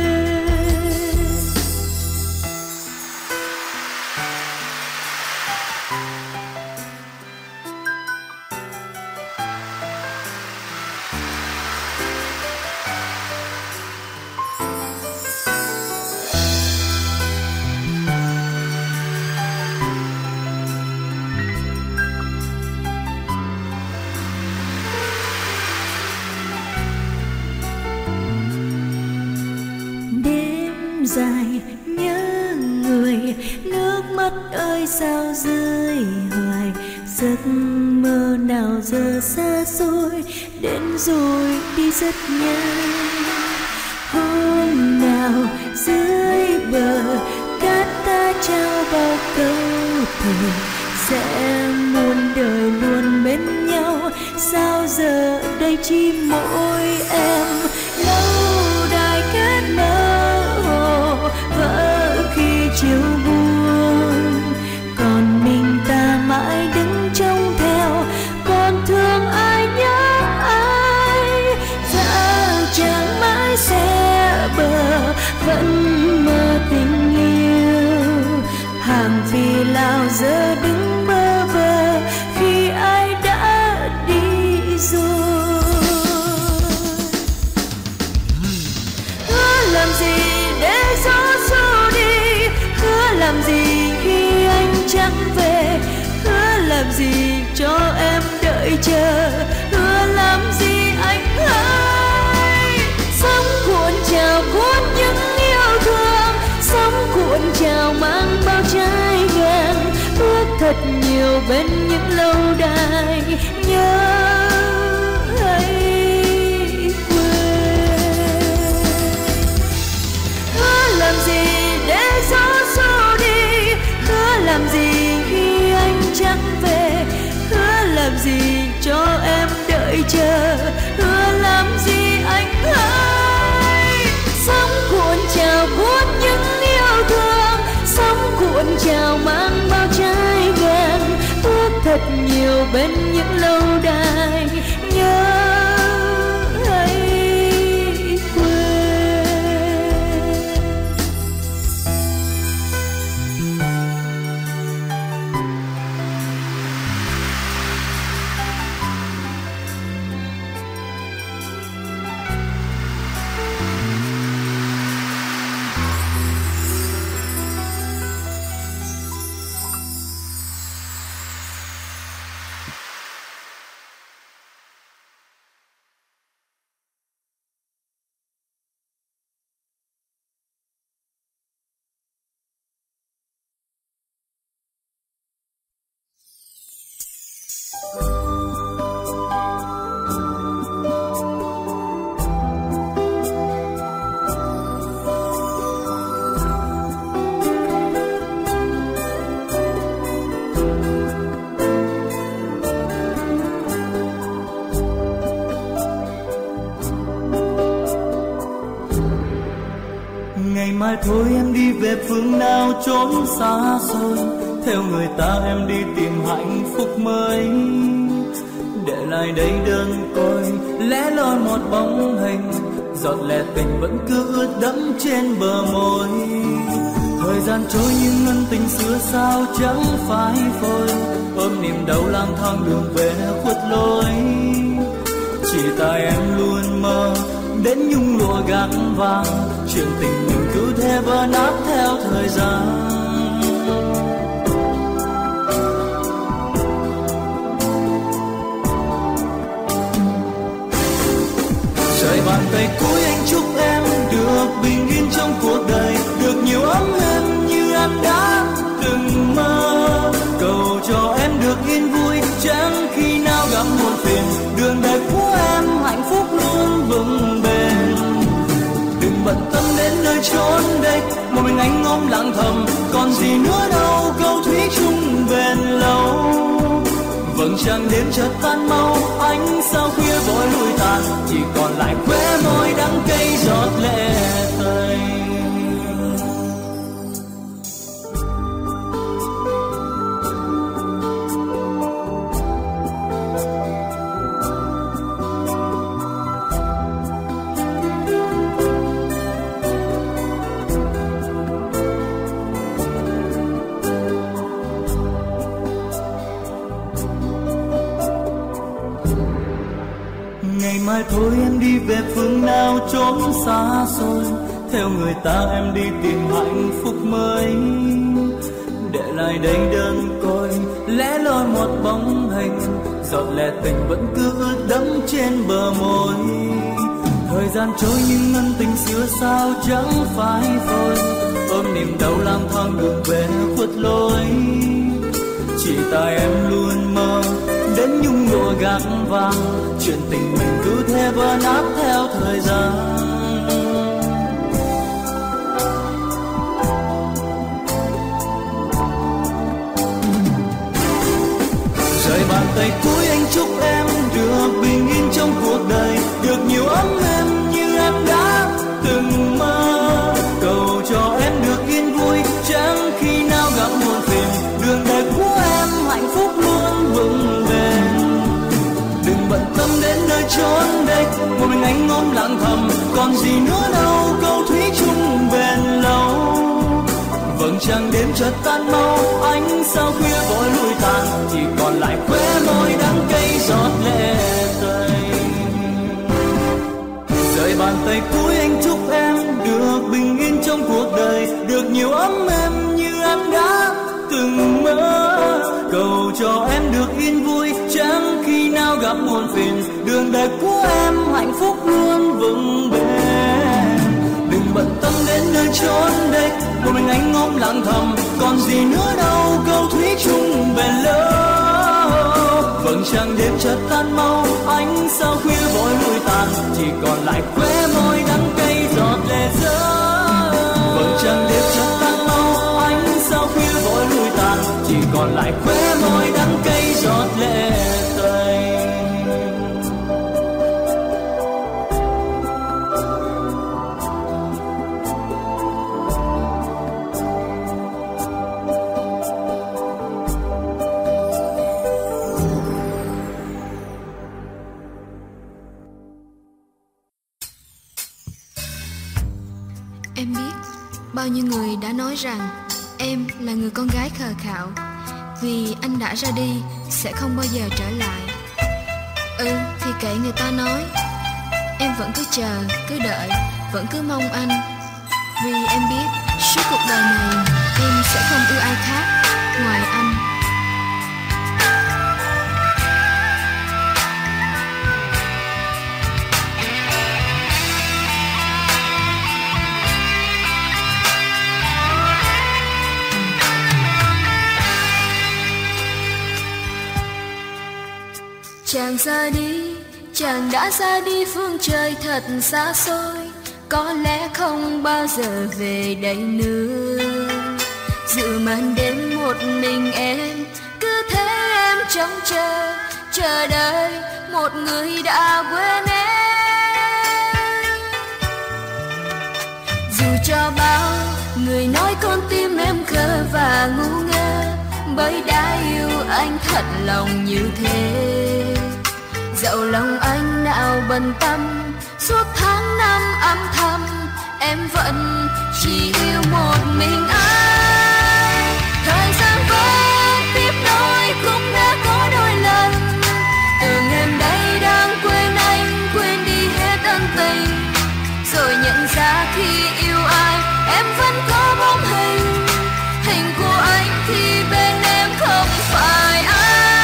Dài nhớ người, nước mắt ơi sao rơi hoài, giấc mơ nào giờ xa xôi đến rồi đi rất nhanh. Hôm nào dưới bờ cát ta trao bao câu thề sẽ muôn đời luôn bên nhau, sao giờ đây chỉ mỗi em. Lâu đài kết nở vỡ khi chiều buồn, còn mình ta mãi đứng trông theo, còn thương ai nhớ ai. Dạo chẳng mãi sẽ bờ vẫn mơ tình yêu, hàng vì lao giờ đứng bơ vơ khi ai đã đi rồi. Hứa làm gì để gió xô đi, hứa làm gì khi anh chẳng về, hứa làm gì cho em đợi chờ, hứa làm gì anh ơi. Sóng cuộn trào cuốn những yêu thương, sóng cuộn trào mang bao trái ngang, ước thật nhiều bên những lâu đài nhớ ấy quên. Hứa làm gì để gió xô đi, hứa làm gì khi anh chẳng về, hứa làm gì cho em đợi chờ, hứa làm gì anh ơi. Sóng cuộn trào cuốn những yêu thương, sóng cuộn trào mang bao trái ngang, ước thật nhiều bên những lâu đài nhớ ấy quên.
Ngày mai thôi em đi về phương nào chốn xa xôi, theo người ta em đi tìm hạnh phúc mới, để lại đây đơn côi lẻ loi một bóng hình, giọt lệ tình vẫn cứ ướt đẫm trên bờ môi. Thời gian trôi nhưng ngân tình xưa sao chẳng phai phôi, ôm niềm đau lang thang đường về khuất lối. Chỉ tại em luôn mơ đến nhung lụa gác vàng, chuyện tình mình cứ thế vỡ nát theo thời gian. Trời bàn tay cuối anh chúc em được bình yên trong cuộc đời, được nhiều ấm êm như em đã từng mơ. Cầu
nơi chốn đây. Một mình anh ôm lặng thầm, còn gì nữa đâu, câu thủy chung bền lâu. Vầng trăng đêm chợt tan mau, ánh sao khuya vội lùi tàn, chỉ còn lại khóe môi đắng cay giọt lệ tay. Ngày mai thôi em đi về phương nào chốn xa xôi, theo người ta em đi tìm hạnh phúc mới. Để lại đây đơn côi lẻ loi một bóng hình, giọt lệ tình vẫn cứ ướt đẫm trên bờ môi. Thời gian trôi nhưng ân tình xưa sao chẳng phai phôi, ôm niềm đau lang thang đường về khuất lối. Chỉ tại em luôn mơ đến nhung lụa gác vàng, chuyện tình mình cứ thế vỡ nát theo thời gian. Rời bàn tay cuối anh chúc em được bình yên trong cuộc đời, được nhiều ấm êm như em đã từng mơ. Cầu cho em được yên vui, chẳng khi nào gặp muộn phiền, đường đời của em hạnh phúc luôn vững bền. Đừng bận tâm đến nơi chốn đây, một mình anh ôm lặng thầm, còn gì nữa đâu, câu thủy chung bền lâu. Vầng trăng đêm chợt tan mau, ánh sao khuya vội lùi tàn, chỉ còn lại khóe môi đắng cay giọt lệ tay. Rời bàn tay cuối anh chúc em được bình yên trong cuộc đời, được nhiều ấm êm như em đã từng mơ. Cầu cho em được yên vui, chẳng khi nào gặp muộn phiền, đường đời của em hạnh phúc luôn vững bền. Đừng bận tâm đến nơi chốn đây, một mình anh ôm lặng thầm, còn gì nữa đâu, câu thủy chung bền lâu. Vầng trăng đêm chợt tan mau, ánh sao khuya vội lùi tàn, chỉ còn lại khóe môi đắng cay giọt lệ rơi. Vầng trăng đêm chợt tan mau, ánh sao khuya vội lùi tàn, chỉ còn lại khóe môi đắng cay giọt lệ tay.
Em biết bao nhiêu người đã nói rằng em là người con gái khờ khạo, vì anh đã ra đi sẽ không bao giờ trở lại. Thì kệ người ta nói, em vẫn cứ chờ, cứ đợi, vẫn cứ mong anh. Vì em biết suốt cuộc đời này em sẽ không yêu ai khác ngoài anh. Chàng ra đi, chàng đã ra đi phương trời thật xa xôi, có lẽ không bao giờ về đây nữa. Dự màn đêm một mình em, cứ thế em trông chờ đợi một người đã quên em. Dù cho bao người nói con tim em khờ và ngu ngơ, bởi đã yêu anh thật lòng như thế. Dẫu lòng anh nào bận tâm, suốt tháng năm âm thầm, em vẫn chỉ yêu một mình anh. Thời gian vẫn tiếp nối cũng đã có đôi lần, tưởng em đây đang quên anh, quên đi hết ân tình. Rồi nhận ra khi yêu ai, em vẫn có bóng hình, hình của anh thì bên em không phải anh.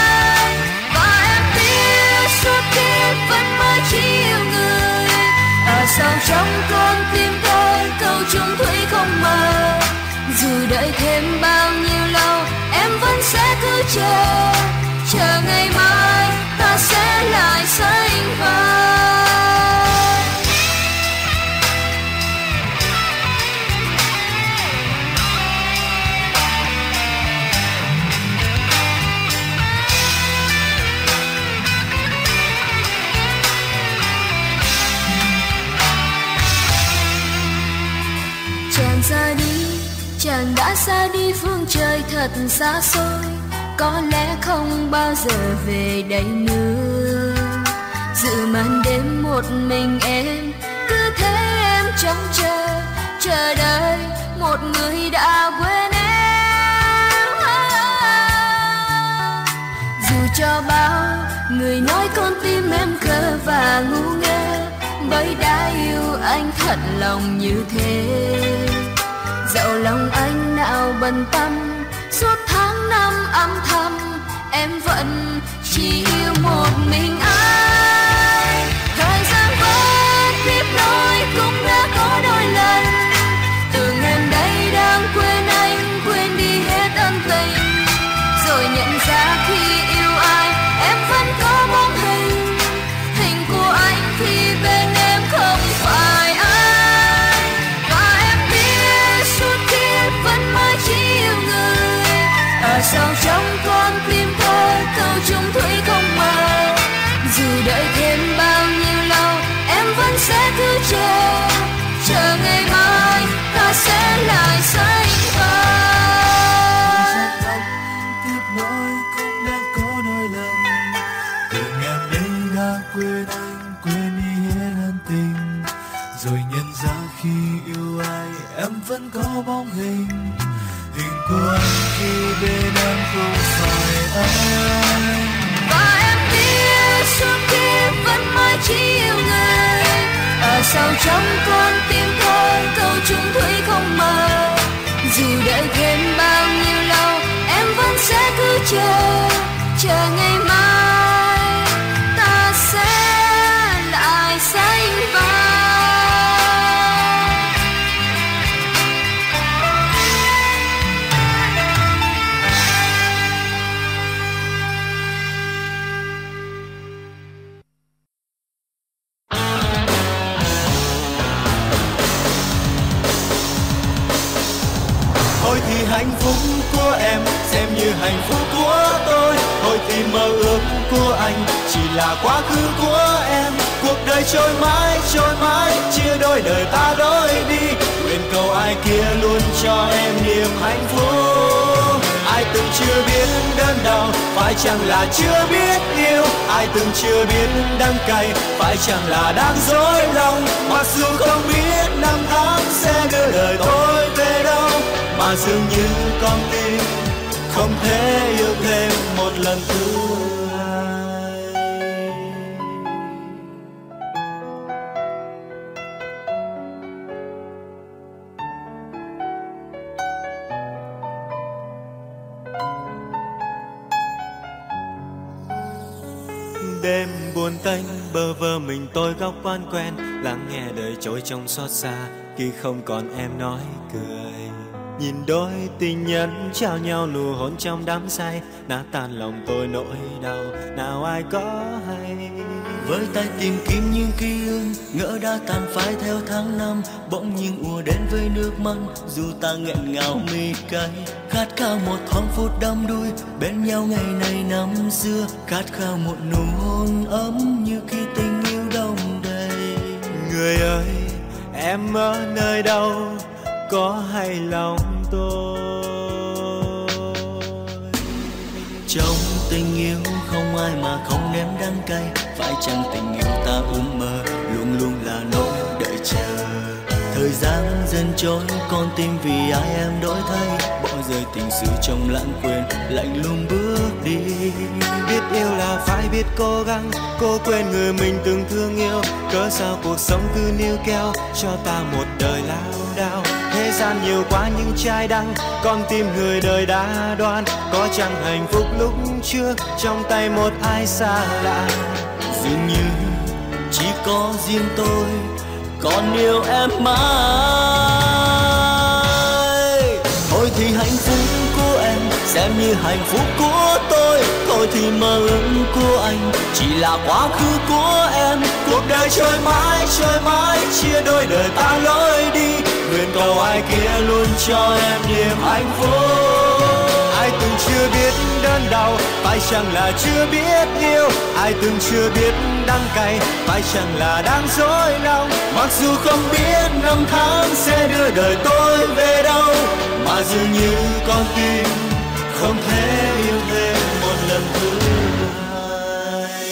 Vẫn mơ chỉ yêu người, ở sâu trong con tim tôi câu chung thủy không mờ. Dù đợi thêm bao nhiêu lâu, em vẫn sẽ cứ chờ ngày mai ta sẽ lại sánh vai. thật xa xôi, có lẽ không bao giờ về đây nữa. Dự màn đêm một mình em, cứ thế em trông chờ đợi một người đã quên em. Dù cho bao người nói con tim em khờ và ngu ngơ, bởi đã yêu anh thật lòng như thế. Dẫu lòng anh nào bận tâm, suốt tháng năm âm thầm em vẫn chỉ yêu một mình anh. Thời gian vẫn tiếp nối cũng đã có đôi lần tưởng em đây đang quên anh, quên đi hết ân tình. Rồi nhận ra khi yêu ai em vẫn có bóng hình, hình của anh thì bên em không phải anh. Và em biết suốt kiếp vẫn mãi chỉ yêu người, ở sâu trong con tim tôi câu chung thủy không mờ. Dù đợi thêm bao nhiêu lâu em vẫn sẽ cứ chờ ngày mai ta sẽ lại sánh vai.
Tiếp nối cũng đã có đôi lần tưởng em đây đã quên anh, quên đi hết ân tình. Rồi nhận ra khi yêu ai em vẫn có bóng hình, hình của anh khi bên em không phải anh.
Và em biết suốt kiếp vẫn mãi chỉ yêu người, ở sâu trong con tim tôi câu chung thủy không mờ. Dù đợi thêm bao nhiêu lâu em vẫn sẽ cứ chờ ngày mai ta sẽ lại sánh vai.
Thôi thì hạnh phúc của em xem như hạnh phúc của tôi, thôi thì mơ ước của anh chỉ là quá khứ của em. Cuộc đời trôi mãi chia đôi đời ta đôi đi, nguyện cầu ai kia luôn cho em niềm hạnh phúc. Ai từng chưa biết đớn đau phải chăng là chưa biết yêu, ai từng chưa biết đắng cay phải chăng là đang dối lòng. Mặc dù không biết năm tháng sẽ đưa đời tôi về đâu, mà dường như con tim không thể yêu thêm một lần thứ hai. Đêm buồn tênh bơ vơ mình tôi góc quán quen, lắng nghe đời trôi trong xót xa khi không còn em nói cười. Nhìn đôi tình nhân trao nhau nụ hôn trong đắm say, nát tan lòng tôi nỗi đau nào ai có hay.
Với tay tìm kiếm những ký ức ngỡ đã tàn phai theo tháng năm, bỗng nhiên ùa đến với nước mắt. Dù ta nghẹn ngào mi cay, khát khao một thoáng phút đắm đuối bên nhau ngày này năm xưa, khát khao một nụ hôn ấm như khi tình yêu đông đầy.
Người ơi em ở nơi đâu có hay lòng tôi?
Trong tình yêu không ai mà không nếm đắng cay, phải chăng tình yêu ta ước mơ luôn luôn là nỗi đợi chờ. Thời gian dần trôi con tim vì ai em đổi thay, bỏ rơi tình xưa trong lãng quên lạnh lùng bước đi.
Biết yêu là phải biết cố gắng, cố quên người mình từng thương yêu. Cớ sao cuộc sống cứ níu kéo cho ta một đời lao đao. Thế gian nhiều quá những trái đắng, con tim người đời đã đoán. Có chăng hạnh phúc lúc trước trong tay một ai xa lạ?
Dường như chỉ có riêng tôi còn yêu em mãi. Thôi thì hạnh phúc của em xem như hạnh phúc của tôi, thôi thì mơ ước của anh chỉ là quá khứ của em.
Cuộc đời trôi mãi chia đôi đời ta lối đi, nguyện cầu ai kia luôn cho em niềm hạnh phúc. Ai từng chưa biết đớn đau phải chăng là chưa biết yêu, ai từng chưa biết đắng cay phải chăng là đang dối lòng. Mặc dù không biết năm tháng sẽ đưa đời tôi về đâu, mà dường như con tim
không thể yêu thêm một lần thứ hai.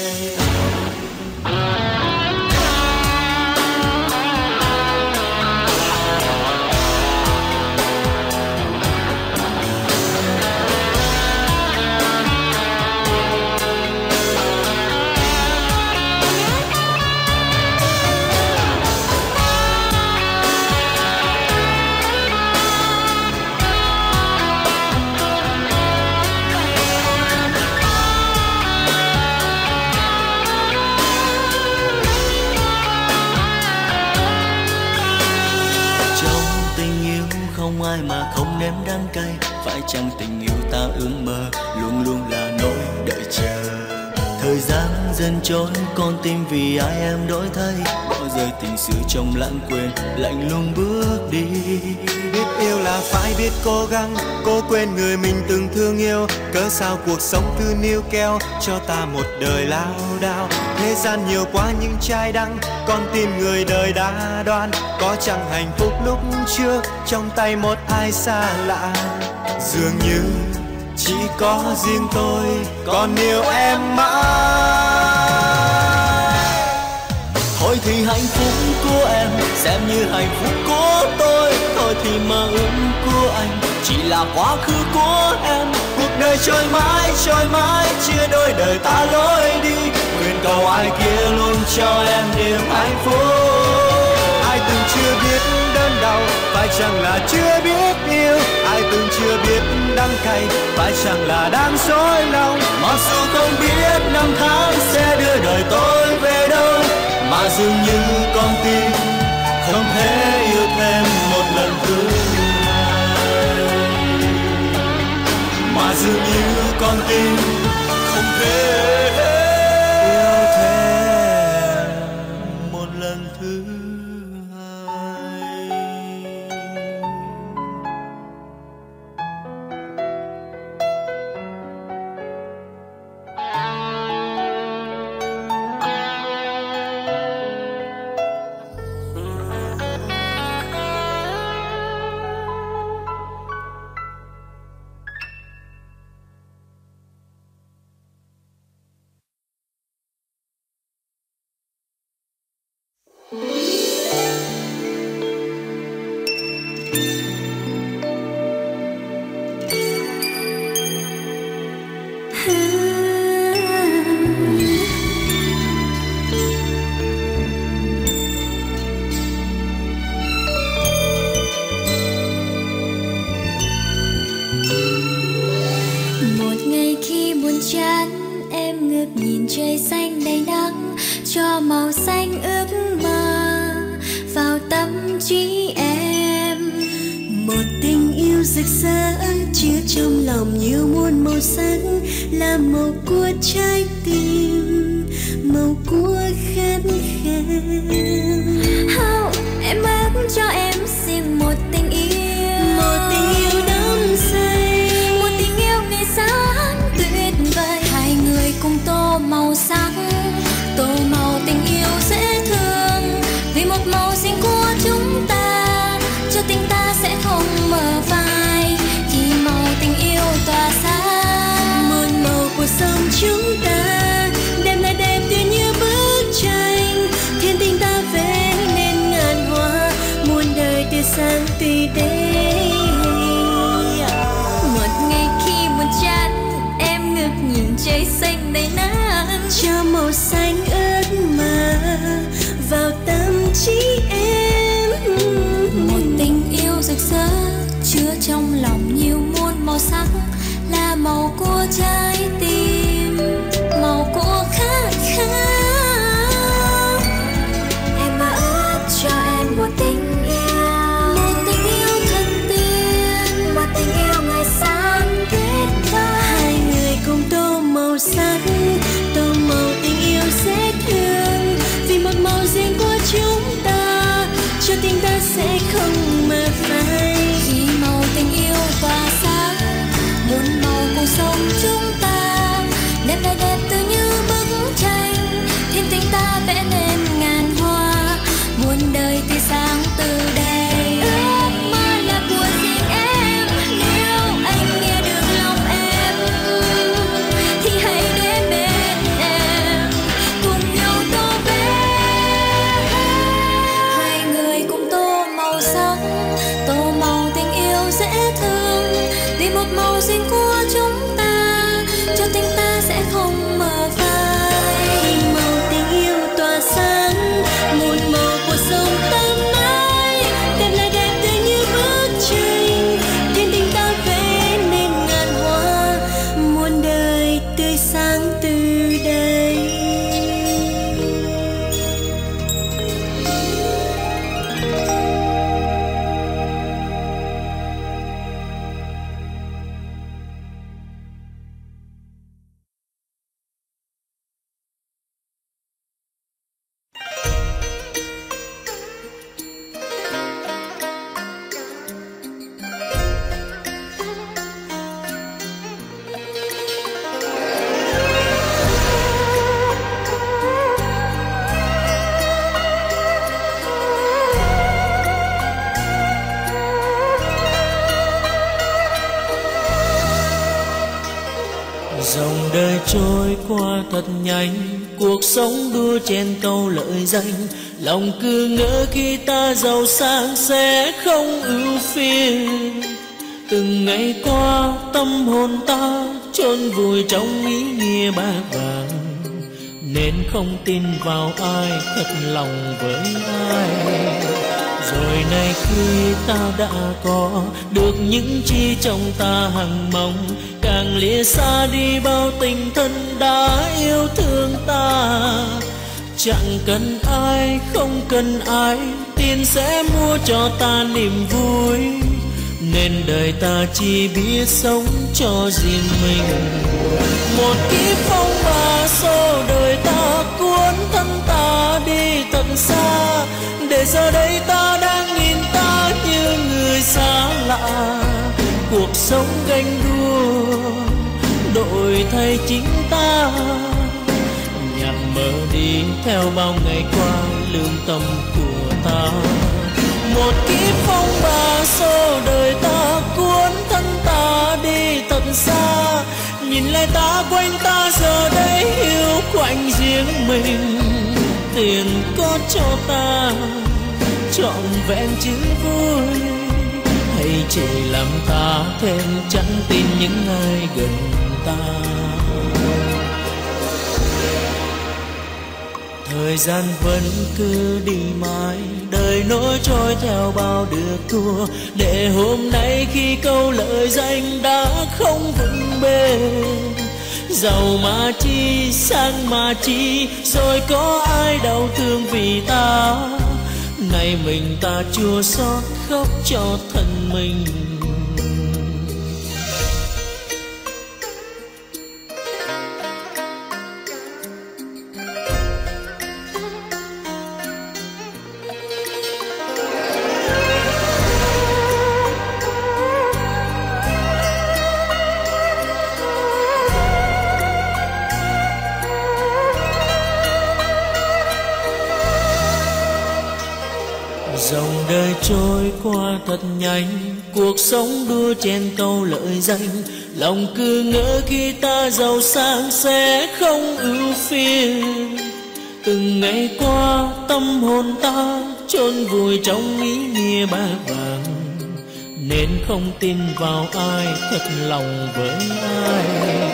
Không ai mà không nếm đắng cay, phải chăng tình yêu ta ước mơ luôn luôn là nỗi đợi chờ. Thời gian dần trôi, con tim vì ai em đổi thay, bỏ rơi tình xưa trong lãng quên, lạnh lùng bước đi.
Biết yêu là phải biết cố gắng, cố quên người mình từng thương yêu. Cớ sao cuộc sống cứ níu kéo cho ta một đời lao đao. Thế gian nhiều quá những trái đắng, con tim người đời đã đoán. Có chẳng hạnh phúc lúc trước trong tay một ai xa lạ. Dường như chỉ có riêng tôi còn yêu em mãi.
Thôi thì hạnh phúc của em xem như hạnh phúc của tôi. Thôi thì mơ ước của anh chỉ là quá khứ của em. Cuộc đời trôi mãi chia đôi đời ta lối đi. Nguyện cầu ai kia luôn cho em niềm hạnh phúc.
Ai từng chưa biết đớn đau, phải chăng là chưa biết yêu. Ai từng chưa biết đắng cay, phải chăng là đang dối lòng.
Mặc dù không biết năm tháng sẽ đưa đời tôi về đâu, mà dường như con tim không thể yêu thêm một lần thứ hai. Mà dường như con tim không thể yêu thêm một lần thứ hai.
Trời xanh đầy nắng cho màu xanh ước mơ vào tâm trí em. Một tình yêu rực rỡ chứa trong lòng nhiều muôn màu sắc, là màu của trái tim, màu của khát khao. Em ước cho em xin một tình yêu, một tình yêu đắm say, một tình yêu ngày sáng tuyệt vời. Hai người cùng tô màu sắc, tô màu tình yêu dễ thương. Vì một màu xanh của chúng ta, cho tình ta sẽ không mờ phai. Khi màu tình yêu tỏa sáng, muôn màu cuộc sống chúng ta đêm nay đẹp tươi như bức tranh. Thiên tình ta vẽ nên ngàn hoa, muôn đời tươi sáng tươi đẹp. Một ngày khi buồn chán, em ngước nhìn trời xanh đầy nắng, cho màu xanh ước mơ vào tâm trí em. Một tình yêu rực rỡ chứa trong lòng nhiều muôn màu sắc, là màu của trái tim, màu của khát khao. Em mơ ước cho em một tình yêu, một tình yêu thật tiên, một tình yêu ngày sáng tuyệt vời. Hai người cùng tô màu sắc, tô màu tình yêu dễ thương. Vì một màu riêng của chúng ta, cho tình ta sẽ không mờ phai. Khi màu tình yêu tỏa sáng, muôn màu cuộc sống chúng ta một màu riêng của chúng ta, cho tình ta sẽ không mờ phai. Màu tình yêu tỏa sáng, một màu của sống tâm ái, đem lại đẹp tươi như bức tranh. Thiên tình ta vẽ nên ngàn hoa, muôn đời tươi sáng từ đây.
Dòng đời trôi qua thật nhanh, cuộc sống đua chen câu lợi danh. Lòng cứ ngỡ khi ta giàu sang sẽ không ưu phiền. Từng ngày qua tâm hồn ta chôn vùi trong ý nghĩa bạc vàng, nên không tin vào ai, thật lòng với ai. Rồi nay khi ta đã có được những chi trong ta hằng mong, càng lìa xa đi bao tình thân đã yêu thương ta. Chẳng cần ai, không cần ai, tiền sẽ mua cho ta niềm vui, nên đời ta chỉ biết sống cho riêng mình. Một kiếp phong ba xô đời ta cuốn thân ta đi thật xa, để giờ đây ta đang nhìn ta như người xa lạ. Cuộc sống ganh đua đổi thay chính ta, nhạt mờ đi theo bao ngày qua lương tâm của ta. Một kiếp phong ba xô đời ta cuốn thân ta đi thật xa, nhìn lại ta quanh ta giờ đây hiu quạnh riêng mình. Tiền có cho ta trọn vẹn chứ vui, hay chỉ làm ta thêm chẳng tin những ai gần ta. Thời gian vẫn cứ đi mãi, đời nối trôi theo bao được thua, để hôm nay khi câu lợi danh đã không vững bền. Giàu mà chi, sang mà chi, rồi có ai đau thương vì ta. Nay mình ta chua xót khóc cho thân mình. Dòng đời trôi qua thật nhanh, cuộc sống đua chen câu lợi danh. Lòng cứ ngỡ khi ta giàu sang sẽ không ưu phiền. Từng ngày qua tâm hồn ta chôn vùi trong ý nghĩa bạc vàng, nên không tin vào ai, thật lòng với ai.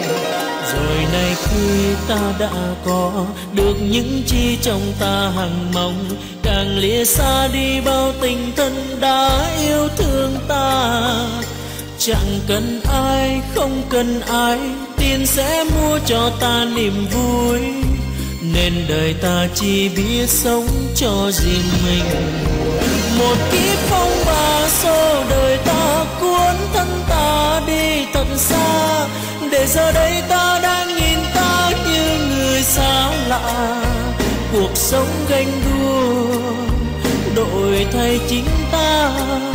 Rồi nay khi ta đã có được những chi trong ta hằng mong, càng lìa xa đi bao tình thân đã yêu thương ta. Chẳng cần ai, không cần ai, tiền sẽ mua cho ta niềm vui, nên đời ta chỉ biết sống cho riêng mình. Một kiếp phong ba xô đời ta cuốn thân ta đi thật xa, để giờ đây ta đang nhìn ta như người xa lạ. Cuộc sống ganh đua đổi thay chính ta,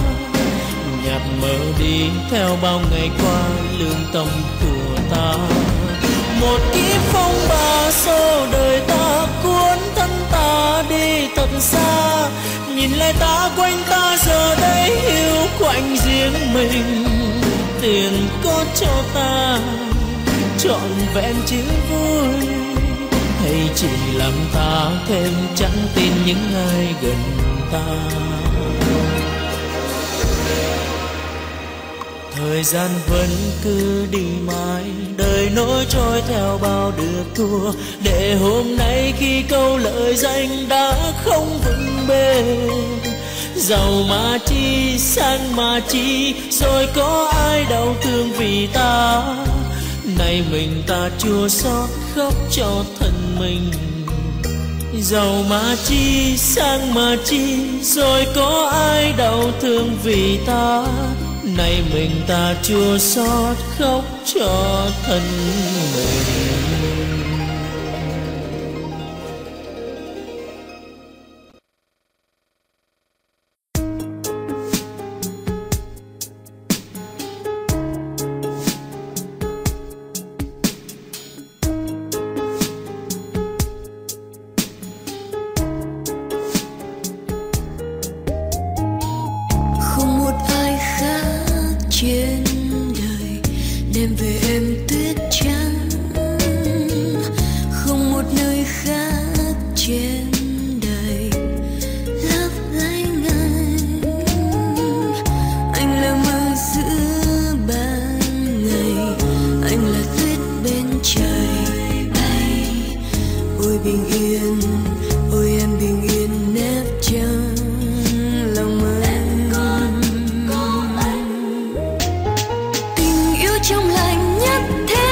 nhạt mờ đi theo bao ngày qua lương tâm của ta. Một kiếp phong ba xô đời ta cuốn thân ta đi thật xa, nhìn lại ta quanh ta giờ đây hiu quạnh riêng mình. Tiền có cho ta trọn vẹn chứ vui, hay chỉ làm ta thêm chẳng tin những ai gần ta. Thời gian vẫn cứ đi mãi, đời nối trôi theo bao được thua, để hôm nay khi câu lời danh đã không vững bền. Giàu mà chi, sang mà chi, rồi có ai đau thương vì ta. Nay mình ta chua xót khóc cho thân mình. Giàu mà chi, sang mà chi, rồi có ai đau thương vì ta. Nay mình ta chua xót khóc cho thân mình.
Trên đời đem về em tuyết trắng, không một nơi khác trên đời lấp lánh anh. Anh là mưa giữa ban ngày, anh là tuyết bên trời bay. Ôi bình yên, ôi em bình yên nép trong lòng anh. Trong lành nhất thế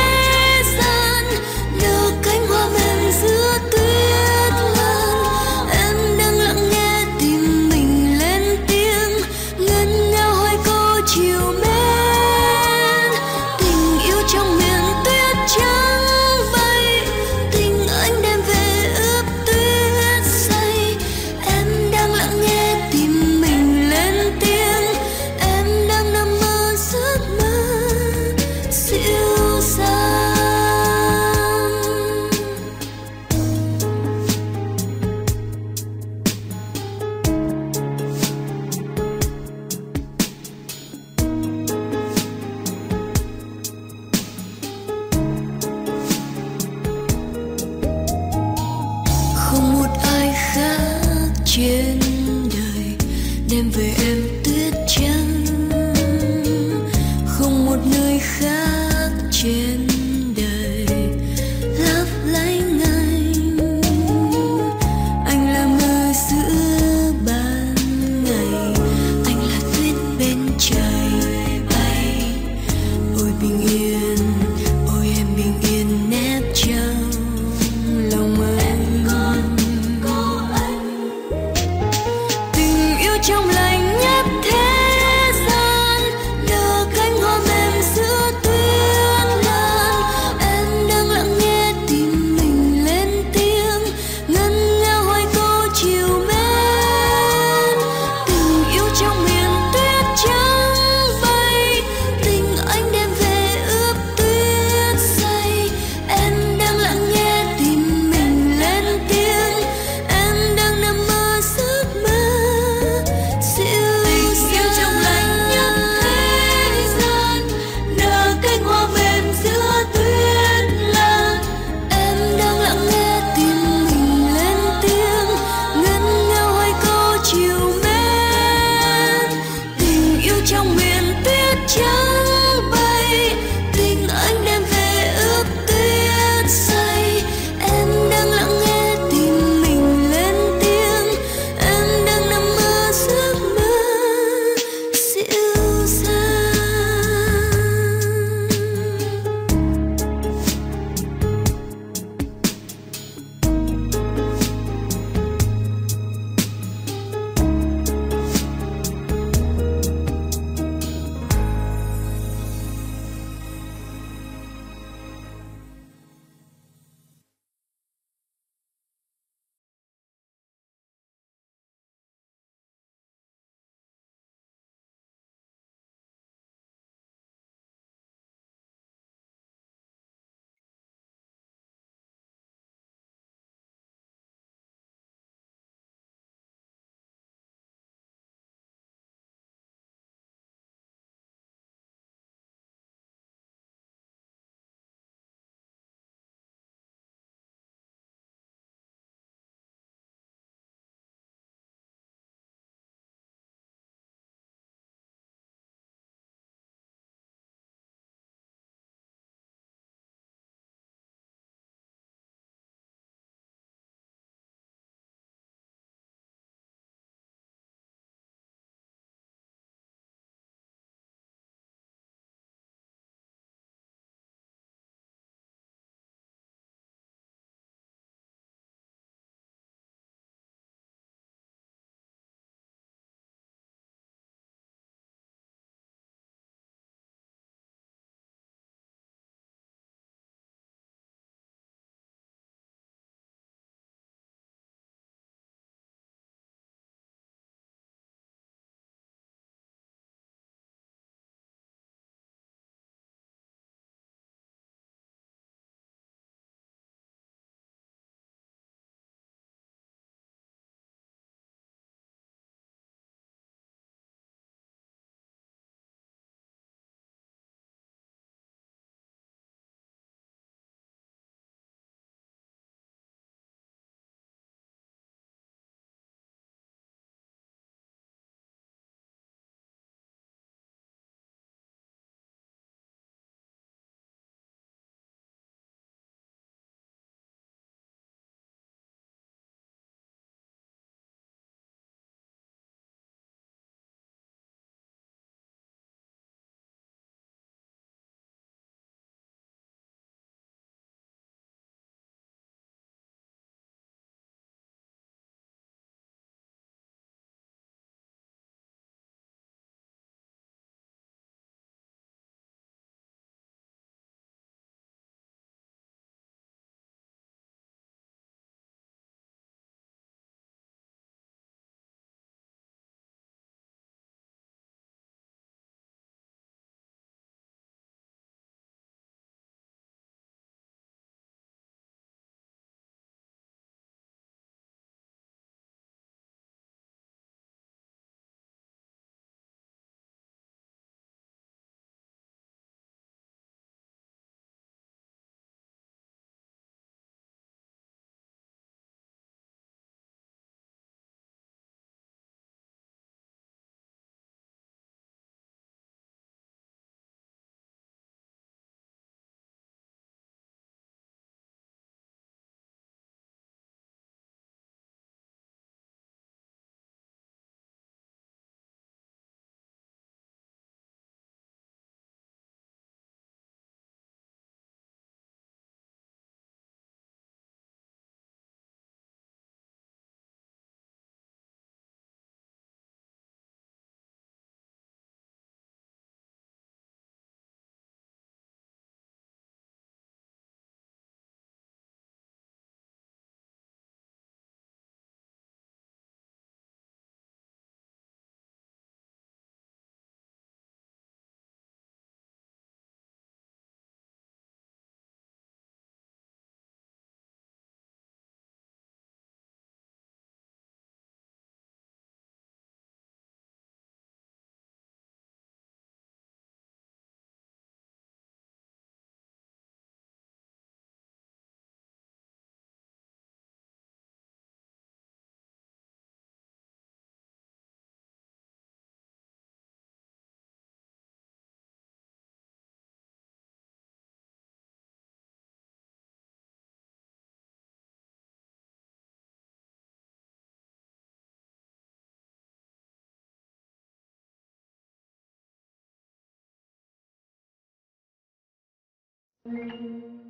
Thank you.